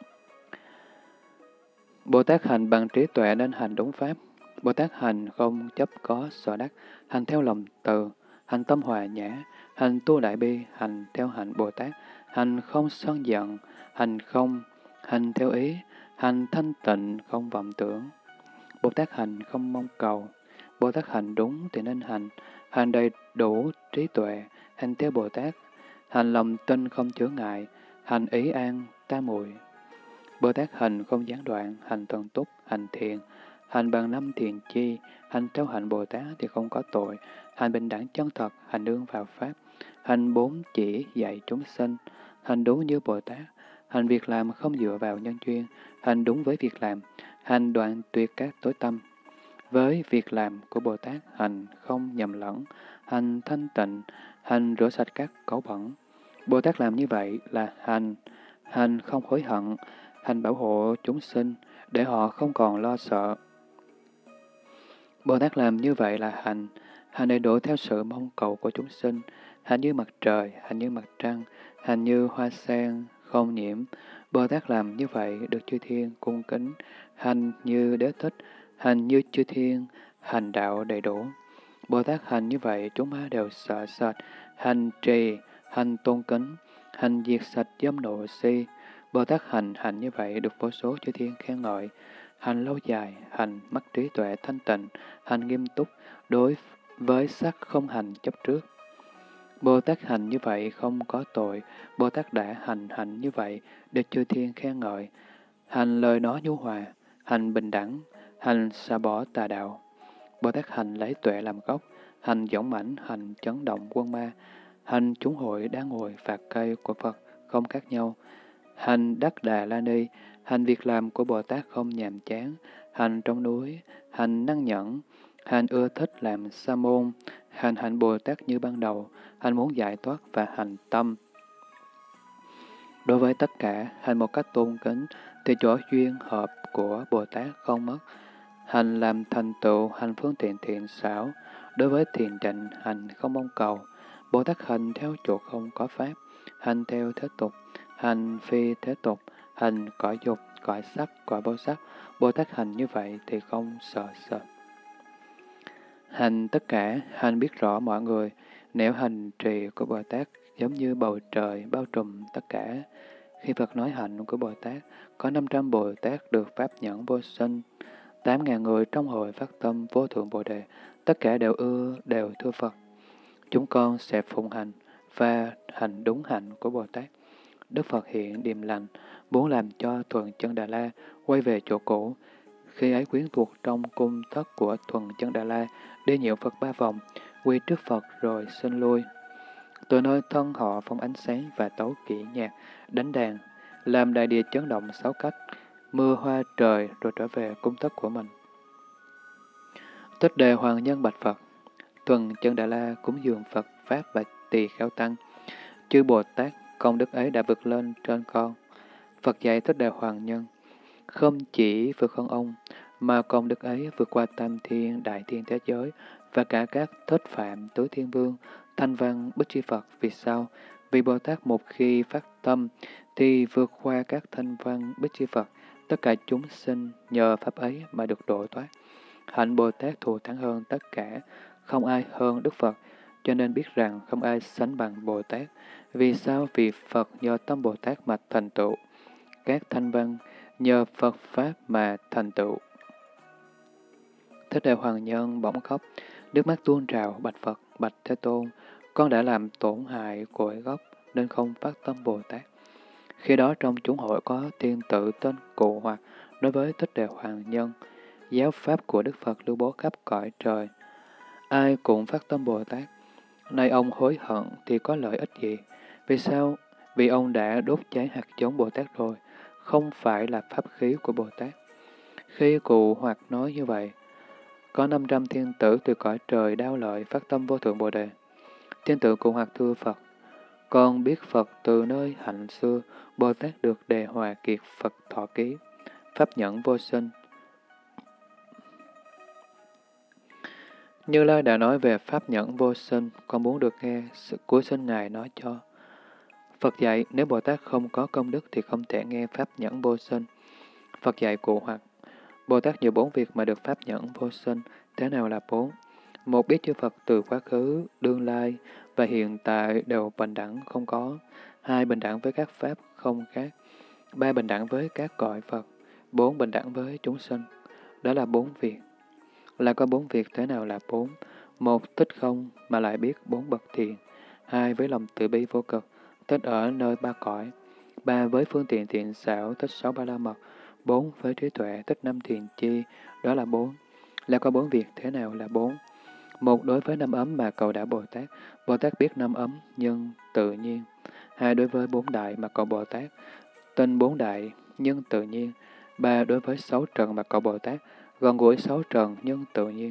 Bồ Tát hành bằng trí tuệ nên hành đúng pháp. Bồ Tát hành không chấp có sở đắc, hành theo lòng từ, hành tâm hòa nhã, hành tu đại bi, hành theo hạnh Bồ Tát, hành không sân giận, hành không, hành theo ý, hành thanh tịnh, không vọng tưởng. Bồ Tát hành không mong cầu. Bồ Tát hành đúng thì nên hành, hành đầy đủ trí tuệ, hành theo Bồ Tát, hành lòng tin không chướng ngại, hành ý an, tam muội. Bồ Tát hành không gián đoạn, hành tận túc, hành thiền, hành bằng năm thiền chi, hành theo hạnh Bồ Tát thì không có tội, hành bình đẳng chân thật, hành nương vào Pháp, hành bốn chỉ dạy chúng sinh, hành đúng như Bồ Tát, hành việc làm không dựa vào nhân duyên, hành đúng với việc làm, hành đoạn tuyệt các tối tâm. Với việc làm của Bồ Tát, hành không nhầm lẫn, hành thanh tịnh, hành rửa sạch các cấu bẩn. Bồ Tát làm như vậy là hành, hành không hối hận, hành bảo hộ chúng sinh, để họ không còn lo sợ. Bồ Tát làm như vậy là hành, hành đầy đủ theo sự mong cầu của chúng sinh, hành như mặt trời, hành như mặt trăng, hành như hoa sen, không nhiễm. Bồ Tát làm như vậy được chư thiên cung kính, hành như đế thích, hành như chư thiên, hành đạo đầy đủ. Bồ Tát hành như vậy chúng ma đều sợ sệt, hành trì, hành tôn kính, hành diệt sạch dâm nộ si. Bồ Tát hành hành như vậy được vô số chư thiên khen ngợi, hành lâu dài, hành mắt trí tuệ thanh tịnh, hành nghiêm túc, đối với sắc không hành chấp trước. Bồ Tát hành như vậy không có tội, Bồ Tát đã hành hành như vậy được chư thiên khen ngợi, hành lời nói nhu hòa, hành bình đẳng, hành xả bỏ tà đạo. Bồ Tát hành lấy tuệ làm gốc, hành dõng mãnh, hành chấn động quân ma, hành chúng hội đang ngồi phạt cây của Phật không khác nhau, hành đắc đà la ni, hành việc làm của Bồ Tát không nhàm chán, hành trong núi, hành năng nhẫn, hành ưa thích làm sa môn, hành hạnh Bồ Tát như ban đầu, hành muốn giải thoát và hành tâm. Đối với tất cả, hành một cách tôn kính, thì chỗ duyên hợp của Bồ Tát không mất. Hành làm thành tựu, hành phương tiện thiện xảo. Đối với thiền định, hành không mong cầu. Bồ Tát hành theo chỗ không có pháp, hành theo thế tục, hành phi thế tục, hành cõi dục, cõi sắc, cõi vô sắc. Bồ Tát hành như vậy thì không sợ sệt. Hành tất cả, hành biết rõ mọi người. Nếu hành trì của Bồ Tát giống như bầu trời bao trùm tất cả. Khi Phật nói hạnh của Bồ Tát, có năm trăm Bồ Tát được pháp nhẫn vô sinh, tám ngàn người trong hội phát tâm vô thượng Bồ Đề, tất cả đều ưa, đều thưa Phật. Chúng con sẽ phụng hành và hành đúng hạnh của Bồ Tát. Đức Phật hiện điềm lành, muốn làm cho Thuần Chân Đà La quay về chỗ cũ. Khi ấy quyến thuộc trong cung thất của Thuần Chân Đà La, đi nhiễu Phật ba vòng, quy trước Phật rồi xin lui. Từ nơi thân họ phóng ánh sáng và tấu kỹ nhạc, đánh đàn, làm đại địa chấn động sáu cách, mưa hoa trời rồi trở về cung thất của mình. Thích Đề Hoàng Nhân bạch Phật, tuần chân Đà La cúng dường Phật, Pháp và Tỳ Kheo Tăng. Chư Bồ Tát, công đức ấy đã vượt lên trên con. Phật dạy Thích Đề Hoàng Nhân, không chỉ vượt hơn ông, mà công đức ấy vượt qua tam thiên, đại thiên thế giới, và cả các thích phạm, tứ thiên vương, thanh văn, bích chi Phật. Vì sao? Vì Bồ Tát một khi phát tâm, thì vượt qua các thanh văn, bích chi Phật, tất cả chúng sinh nhờ Pháp ấy mà được độ thoát. Hạnh Bồ Tát thù thắng hơn tất cả, không ai hơn Đức Phật, cho nên biết rằng không ai sánh bằng Bồ Tát. Vì sao? Vì Phật nhờ tâm Bồ Tát mà thành tựu. Các thanh văn nhờ Phật Pháp mà thành tựu. Thích Đại Hoàng Nhân bỗng khóc, nước mắt tuôn trào, bạch Phật, bạch Thế Tôn, con đã làm tổn hại cội gốc nên không phát tâm Bồ Tát. Khi đó trong chúng hội có tiên tử tên Cụ Hoạt đối với Thích Đại Hoàng Nhân, giáo pháp của Đức Phật lưu bố khắp cõi trời. Ai cũng phát tâm Bồ Tát. Nay ông hối hận thì có lợi ích gì? Vì sao? Vì ông đã đốt cháy hạt giống Bồ Tát rồi, không phải là pháp khí của Bồ Tát. Khi Cụ Hoạt nói như vậy, có năm trăm thiên tử từ cõi trời đao lợi phát tâm vô thượng Bồ Đề. Thiên tử Cụ Hoạt thưa Phật, con biết Phật từ nơi hạnh xưa, Bồ Tát được đề hòa kiệt Phật thọ ký, pháp nhẫn vô sinh. Như Lai đã nói về pháp nhẫn vô sinh, con muốn được nghe sự cuối sinh Ngài nói cho. Phật dạy, nếu Bồ Tát không có công đức thì không thể nghe pháp nhẫn vô sinh. Phật dạy Cụ Hoạt, Bồ Tát nhiều bốn việc mà được pháp nhẫn vô sinh, thế nào là bốn? Một, biết chư Phật từ quá khứ, đương lai và hiện tại đều bình đẳng không có. Hai, bình đẳng với các pháp không khác. Ba, bình đẳng với các cõi Phật. Bốn, bình đẳng với chúng sinh. Đó là bốn việc. Là có bốn việc, thế nào là bốn? Một, thích không mà lại biết bốn bậc thiền. Hai, với lòng từ bi vô cực, thích ở nơi ba cõi. Ba, với phương tiện thiện xảo, thích sáu ba la mật. Bốn, với trí tuệ, thích năm thiền chi. Đó là bốn. Là có bốn việc, thế nào là bốn? Một, đối với năm ấm mà cầu đạo Bồ Tát. Bồ Tát biết năm ấm nhưng tự nhiên. Hai, đối với bốn đại mà cầu Bồ Tát. Tin bốn đại nhưng tự nhiên. Ba, đối với sáu trần mà cầu Bồ Tát. Gần gũi sáu trần nhưng tự nhiên.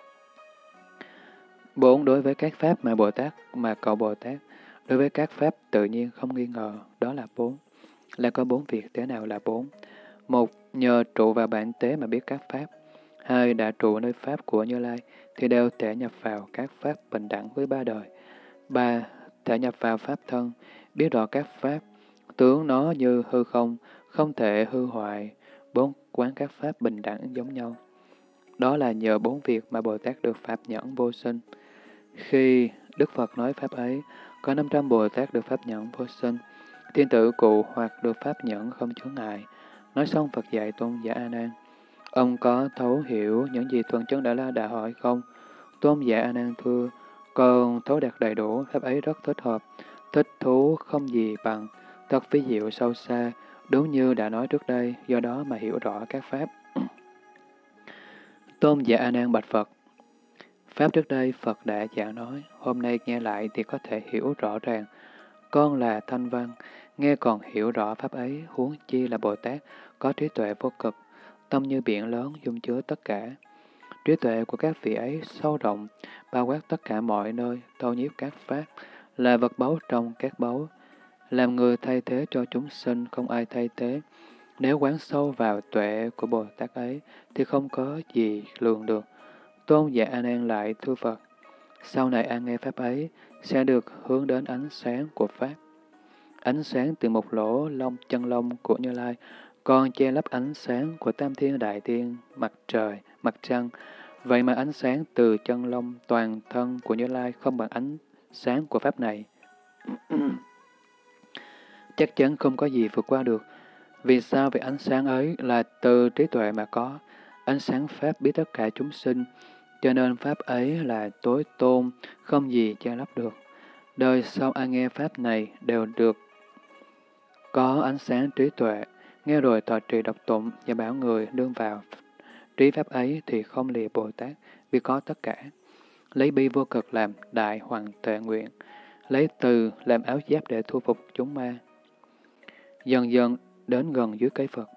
Bốn, đối với các pháp mà Bồ Tát mà cầu Bồ Tát. Đối với các pháp tự nhiên không nghi ngờ. Đó là bốn. Là có bốn việc, thế nào là bốn? Một, nhờ trụ vào bản tế mà biết các pháp. Hai, đã trụ nơi pháp của Như Lai thì đều thể nhập vào các pháp bình đẳng với ba đời. Ba, thể nhập vào pháp thân, biết rõ các pháp, tướng nó như hư không, không thể hư hoại. Bốn, quán các pháp bình đẳng giống nhau. Đó là nhờ bốn việc mà Bồ Tát được pháp nhẫn vô sinh. Khi Đức Phật nói pháp ấy, có năm trăm Bồ Tát được pháp nhẫn vô sinh. Thiên tử Cụ Hoạt được pháp nhẫn không chướng ngại. Nói xong Phật dạy Tôn giả A Nan. Ông có thấu hiểu những gì Thuần Chân Đà La đã hỏi không? Tôn giả A Nan thưa, con thấu đạt đầy đủ, pháp ấy rất thích hợp, thích thú không gì bằng, thật ví diệu sâu xa, đúng như đã nói trước đây, do đó mà hiểu rõ các pháp. Tôn giả A Nan bạch Phật, pháp trước đây Phật đã giảng nói, hôm nay nghe lại thì có thể hiểu rõ ràng. Con là thanh văn, nghe còn hiểu rõ pháp ấy, huống chi là Bồ Tát, có trí tuệ vô cực, tâm như biển lớn dung chứa tất cả. Trí tuệ của các vị ấy sâu rộng, bao quát tất cả mọi nơi, thâu nhiếp các pháp, là vật báu trong các báu. Làm người thay thế cho chúng sinh, không ai thay thế. Nếu quán sâu vào tuệ của Bồ Tát ấy, thì không có gì lường được. Tôn giả A Nan lại thưa Phật, sau này an nghe pháp ấy, sẽ được hướng đến ánh sáng của pháp. Ánh sáng từ một lỗ lông chân lông của Như Lai, còn che lấp ánh sáng của tam thiên đại thiên, mặt trời, mặt trăng. Vậy mà ánh sáng từ chân lông toàn thân của Như Lai không bằng ánh sáng của pháp này. Chắc chắn không có gì vượt qua được. Vì sao? Vì ánh sáng ấy là từ trí tuệ mà có. Ánh sáng pháp biết tất cả chúng sinh, cho nên pháp ấy là tối tôn, không gì che lấp được. Đời sau ai nghe pháp này đều được có ánh sáng trí tuệ, nghe rồi thọ trì đọc tụng và bảo người đương vào trí pháp ấy thì không lìa Bồ Tát, vì có tất cả. Lấy bi vô cực làm đại hoàng tệ nguyện. lấy từ làm áo giáp để thu phục chúng ma. Dần dần đến gần dưới cây Phật.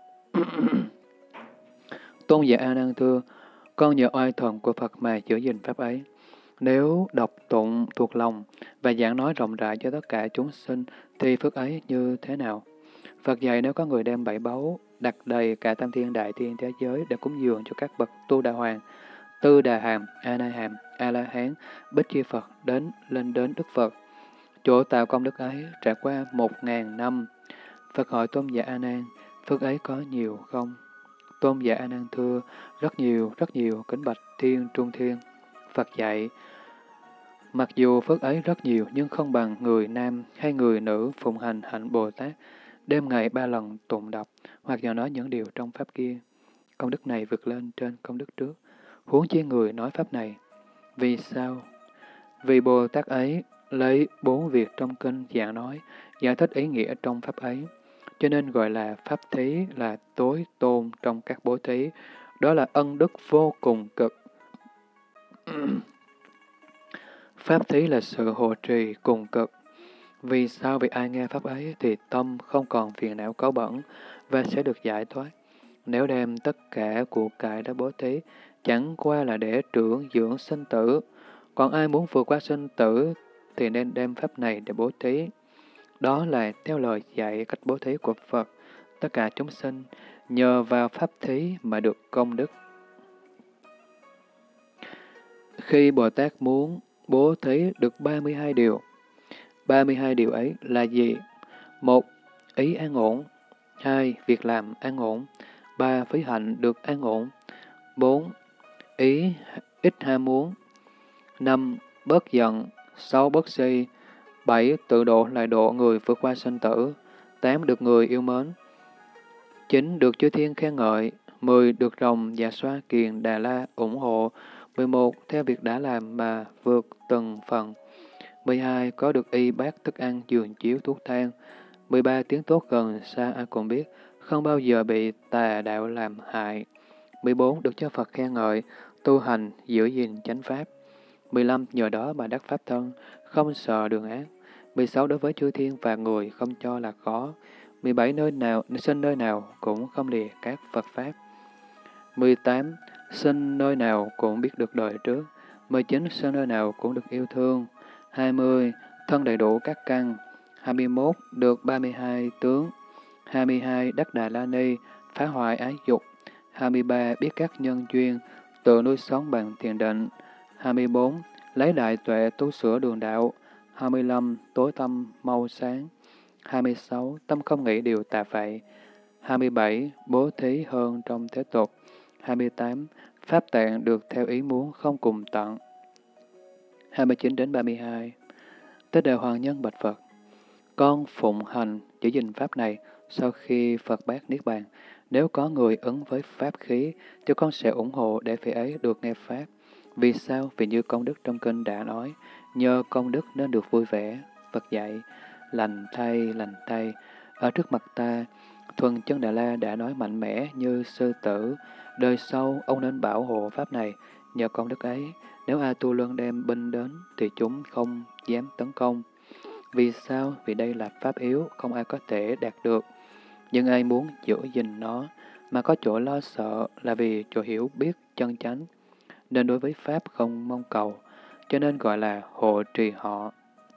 Tôn giả A Nan thưa, con nhờ oai thần của Phật mà giữ gìn pháp ấy. Nếu đọc tụng thuộc lòng và giảng nói rộng rãi cho tất cả chúng sinh, thì phước ấy như thế nào? Phật dạy nếu có người đem bảy báu, đặt đầy cả tam thiên đại thiên thế giới để cúng dường cho các bậc tu đà hoàng, tư đà hàm, a na hàm, a la hán, bích chi Phật đến lên đến Đức Phật. Chỗ tạo công đức ấy trải qua một ngàn năm. Phật hỏi Tôn giả A Nan, phước ấy có nhiều không? Tôn giả A Nan thưa, rất nhiều, rất nhiều, kính bạch thiên trung thiên. Phật dạy, mặc dù phước ấy rất nhiều nhưng không bằng người nam hay người nữ phụng hành hạnh Bồ Tát, đêm ngày ba lần tụng đọc, hoặc nhờ nói những điều trong pháp kia. Công đức này vượt lên trên công đức trước. Huống chi người nói pháp này. Vì sao? Vì Bồ Tát ấy lấy bốn việc trong kinh giảng nói, giải thích ý nghĩa trong pháp ấy, cho nên gọi là pháp thí, là tối tôn trong các bố thí. Đó là ân đức vô cùng cực. Pháp thí là sự hộ trì cùng cực. Vì sao? Vì ai nghe pháp ấy thì tâm không còn phiền não cáu bẩn và sẽ được giải thoát. Nếu đem tất cả của cải đã bố thí, chẳng qua là để trưởng dưỡng sinh tử. Còn ai muốn vượt qua sinh tử thì nên đem pháp này để bố thí. Đó là theo lời dạy cách bố thí của Phật. Tất cả chúng sinh nhờ vào pháp thí mà được công đức. Khi Bồ Tát muốn bố thí được ba mươi hai điều, ba mươi hai điều ấy là gì? Một, ý an ổn. Hai, việc làm an ổn. Ba, phí hạnh được an ổn. Bốn, ý ít ham muốn. Năm, bớt giận. Sáu, bất si. Bảy, tự độ lại độ người vượt qua sinh tử. Tám, được người yêu mến. Chín, được chư thiên khen ngợi. Mười, được rồng và xoa kiền Đà La ủng hộ. Mười một, theo việc đã làm mà vượt từng phần. Mười hai, có được y bát thức ăn giường chiếu thuốc thang. Mười ba, tiếng tốt gần xa ai cũng biết, không bao giờ bị tà đạo làm hại. Mười bốn, được cho Phật khen ngợi, tu hành, giữ gìn chánh pháp. Mười lăm, nhờ đó mà đắc pháp thân, không sợ đường ác. Mười sáu, đối với chư thiên và người không cho là khó. Mười bảy, nơi nào, sinh nơi nào cũng không lìa các Phật pháp. Mười tám, sinh nơi nào cũng biết được đời trước. Mười chín, sinh nơi nào cũng được yêu thương. Hai mươi, thân đầy đủ các căn. Hai mươi mốt, được ba mươi hai tướng. Hai mươi hai, đắc Đà La Ni, phá hoại ái dục. Hai mươi ba, biết các nhân duyên, tự nuôi sống bằng thiền định. Hai mươi bốn, lấy đại tuệ tu sửa đường đạo. Hai mươi lăm, tối tâm mau sáng. Hai mươi sáu, tâm không nghĩ điều tà vậy. Hai mươi bảy, bố thí hơn trong thế tục. Hai mươi tám, pháp tạng được theo ý muốn không cùng tận. Hai mươi chín đến ba mươi hai, Tế Đề Hoàng Nhân bạch Phật, con phụng hành giữ gìn pháp này sau khi Phật bát Niết Bàn. Nếu có người ứng với pháp khí, thì con sẽ ủng hộ để vị ấy được nghe pháp. Vì sao? Vì như công đức trong kinh đã nói, nhờ công đức nên được vui vẻ. Phật dạy, lành thay, lành thay. Ở trước mặt ta, Thuần Chân Đà La đã nói mạnh mẽ như sư tử. Đời sau, ông nên bảo hộ pháp này. Nhờ công đức ấy, nếu A Tu Luân đem binh đến, thì chúng không dám tấn công. Vì sao? Vì đây là pháp yếu, không ai có thể đạt được. Nhưng ai muốn giữ gìn nó, mà có chỗ lo sợ là vì chỗ hiểu biết chân chánh, nên đối với pháp không mong cầu, cho nên gọi là hộ trì họ.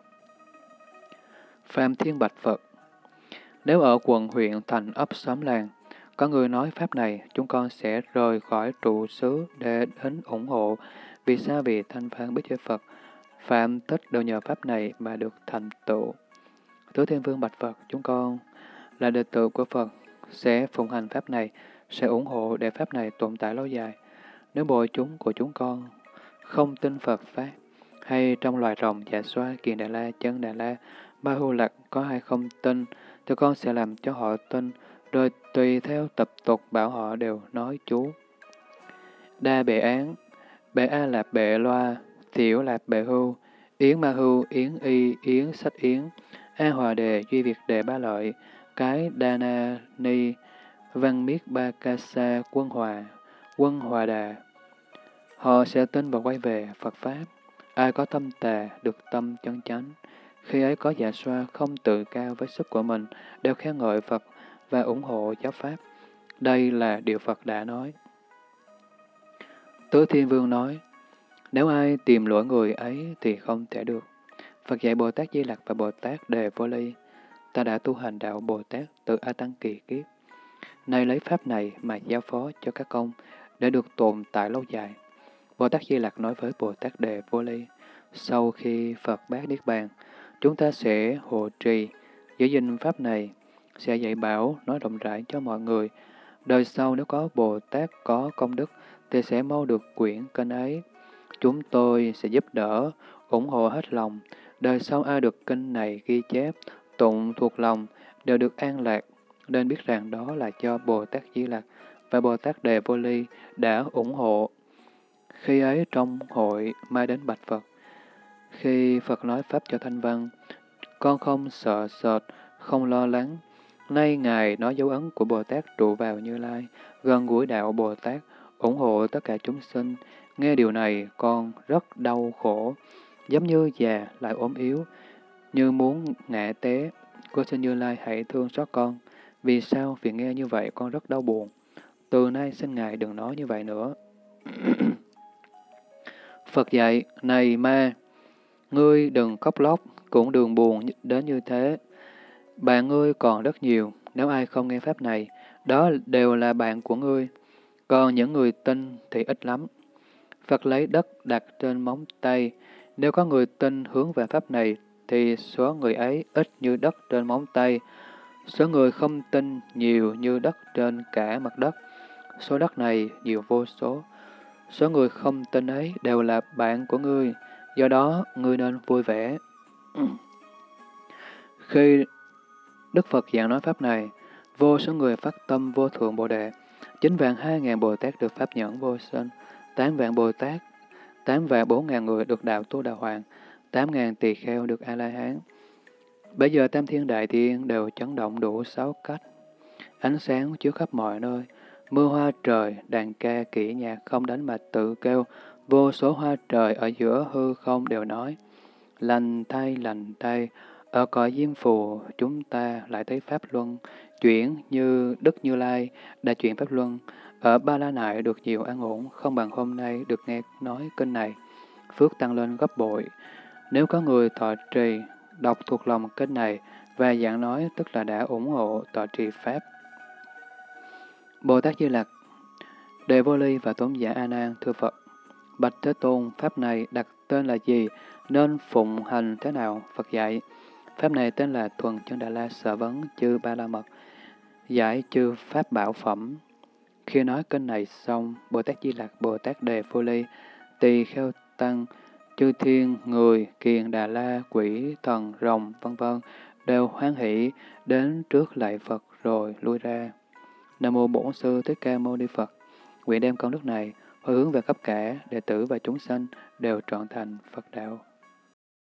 Phạm Thiên bạch Phật, nếu ở quận, huyện, thành, ấp, xóm, làng, có người nói pháp này, chúng con sẽ rời khỏi trụ xứ để đến ủng hộ. Vì sao? Vì thanh phán biết với Phật, phạm tích đều nhờ pháp này mà được thành tựu. Tứ Thiên Vương bạch Phật, chúng con là đệ tử của Phật, sẽ phụng hành pháp này, sẽ ủng hộ để pháp này tồn tại lâu dài. Nếu bộ chúng của chúng con không tin Phật Pháp, hay trong loài rồng, dạ xoa, kiền Đà La, chân Đà La, ba hưu lạc có ai không tin, thì con sẽ làm cho họ tin, rồi tùy theo tập tục bảo họ đều nói chú. Đa bệ án, bệ A lạp bệ loa, thiểu lạp bệ hưu, yến ma hưu, yến y, yến sách yến, A hòa đề, duy việt đề ba lợi, cái đa na ni, văn miết ba ca sa, quân hòa, quân hòa đà. Họ sẽ tin và quay về Phật Pháp. Ai có tâm tà, được tâm chân chánh. Khi ấy có Dạ Xoa không tự cao với sức của mình, đều khen ngợi Phật và ủng hộ giáo Pháp. Đây là điều Phật đã nói. Tứ Thiên Vương nói, nếu ai tìm lỗi người ấy thì không thể được. Phật dạy Bồ Tát Di Lặc và Bồ Tát Đề Vô Ly, ta đã tu hành đạo Bồ Tát từ A Tăng kỳ kiếp. Nay lấy Pháp này mà giao phó cho các công để được tồn tại lâu dài. Bồ Tát Di Lặc nói với Bồ Tát Đề Vô Ly, sau khi Phật bát Niết Bàn, chúng ta sẽ hộ trì, giữ gìn Pháp này, sẽ dạy bảo, nói rộng rãi cho mọi người. Đời sau nếu có Bồ Tát có công đức, thì sẽ mau được quyển kênh ấy. Chúng tôi sẽ giúp đỡ, ủng hộ hết lòng. Đời sau ai được kinh này ghi chép, tụng thuộc lòng, đều được an lạc, nên biết rằng đó là do Bồ Tát Di Lặc và Bồ Tát Đề Vô Ly đã ủng hộ. Khi ấy trong hội mai đến bạch Phật, khi Phật nói Pháp cho Thanh Văn, con không sợ sệt, không lo lắng. Nay Ngài nói dấu ấn của Bồ Tát trụ vào Như Lai, gần gũi đạo Bồ Tát, ủng hộ tất cả chúng sinh. Nghe điều này, con rất đau khổ, giống như già lại ốm yếu, như muốn ngã té. Cô xin Như Lai hãy thương xót con. Vì sao? Vì nghe như vậy con rất đau buồn. Từ nay xin Ngài đừng nói như vậy nữa. Phật dạy, này ma, ngươi đừng khóc lóc, cũng đừng buồn đến như thế. Bạn ngươi còn rất nhiều, nếu ai không nghe Pháp này, đó đều là bạn của ngươi. Còn những người tin thì ít lắm. Phật lấy đất đặt trên móng tay. Nếu có người tin hướng về Pháp này, thì số người ấy ít như đất trên móng tay. Số người không tin nhiều như đất trên cả mặt đất. Số đất này nhiều vô số. Số người không tin ấy đều là bạn của ngươi. Do đó, ngươi nên vui vẻ. Khi Đức Phật giảng nói Pháp này, vô số người phát tâm vô thượng Bồ Đề, chín vạn hai ngàn Bồ Tát được Pháp nhẫn vô sinh, tám vạn Bồ Tát, tám vạn bốn ngàn người được đạo Tu Đà Hoàng, tám ngàn tỳ kheo được A-la-hán. Bây giờ tam thiên đại thiên đều chấn động đủ sáu cách. Ánh sáng chiếu khắp mọi nơi, mưa hoa trời, đàn ca kỹ nhạc không đánh mà tự kêu, vô số hoa trời ở giữa hư không đều nói, lành thay, lành thay, ở cõi Diêm Phù chúng ta lại thấy Pháp Luân, chuyển như Đức Như Lai đã chuyển Pháp Luân, ở Ba La Nại được nhiều an ổn, không bằng hôm nay được nghe nói kinh này, phước tăng lên gấp bội. Nếu có người thọ trì, đọc thuộc lòng kinh này và giảng nói tức là đã ủng hộ thọ trì Pháp. Bồ Tát Di Lặc, Đề Vô Ly và Tôn giả A Nan thưa Phật, bạch Thế Tôn, Pháp này đặt tên là gì, nên phụng hành thế nào? Phật dạy, Pháp này tên là Thuần Chân Đà La Sở Vấn Chư Ba La Mật, giải chư Pháp Bảo Phẩm. Khi nói kinh này xong, Bồ Tát Di Lặc, Bồ Tát Đề Vô Ly, Tỳ Kheo Tăng, chư thiên, người, kiền, Đà La, quỷ, thần, rồng, vân vân đều hoan hỷ đến trước lạy Phật rồi lui ra. Nam mô Bổn Sư Thích Ca Mâu Ni Phật. Nguyện đem công đức này hồi hướng về khắp cả đệ tử và chúng sanh đều trọn thành Phật đạo.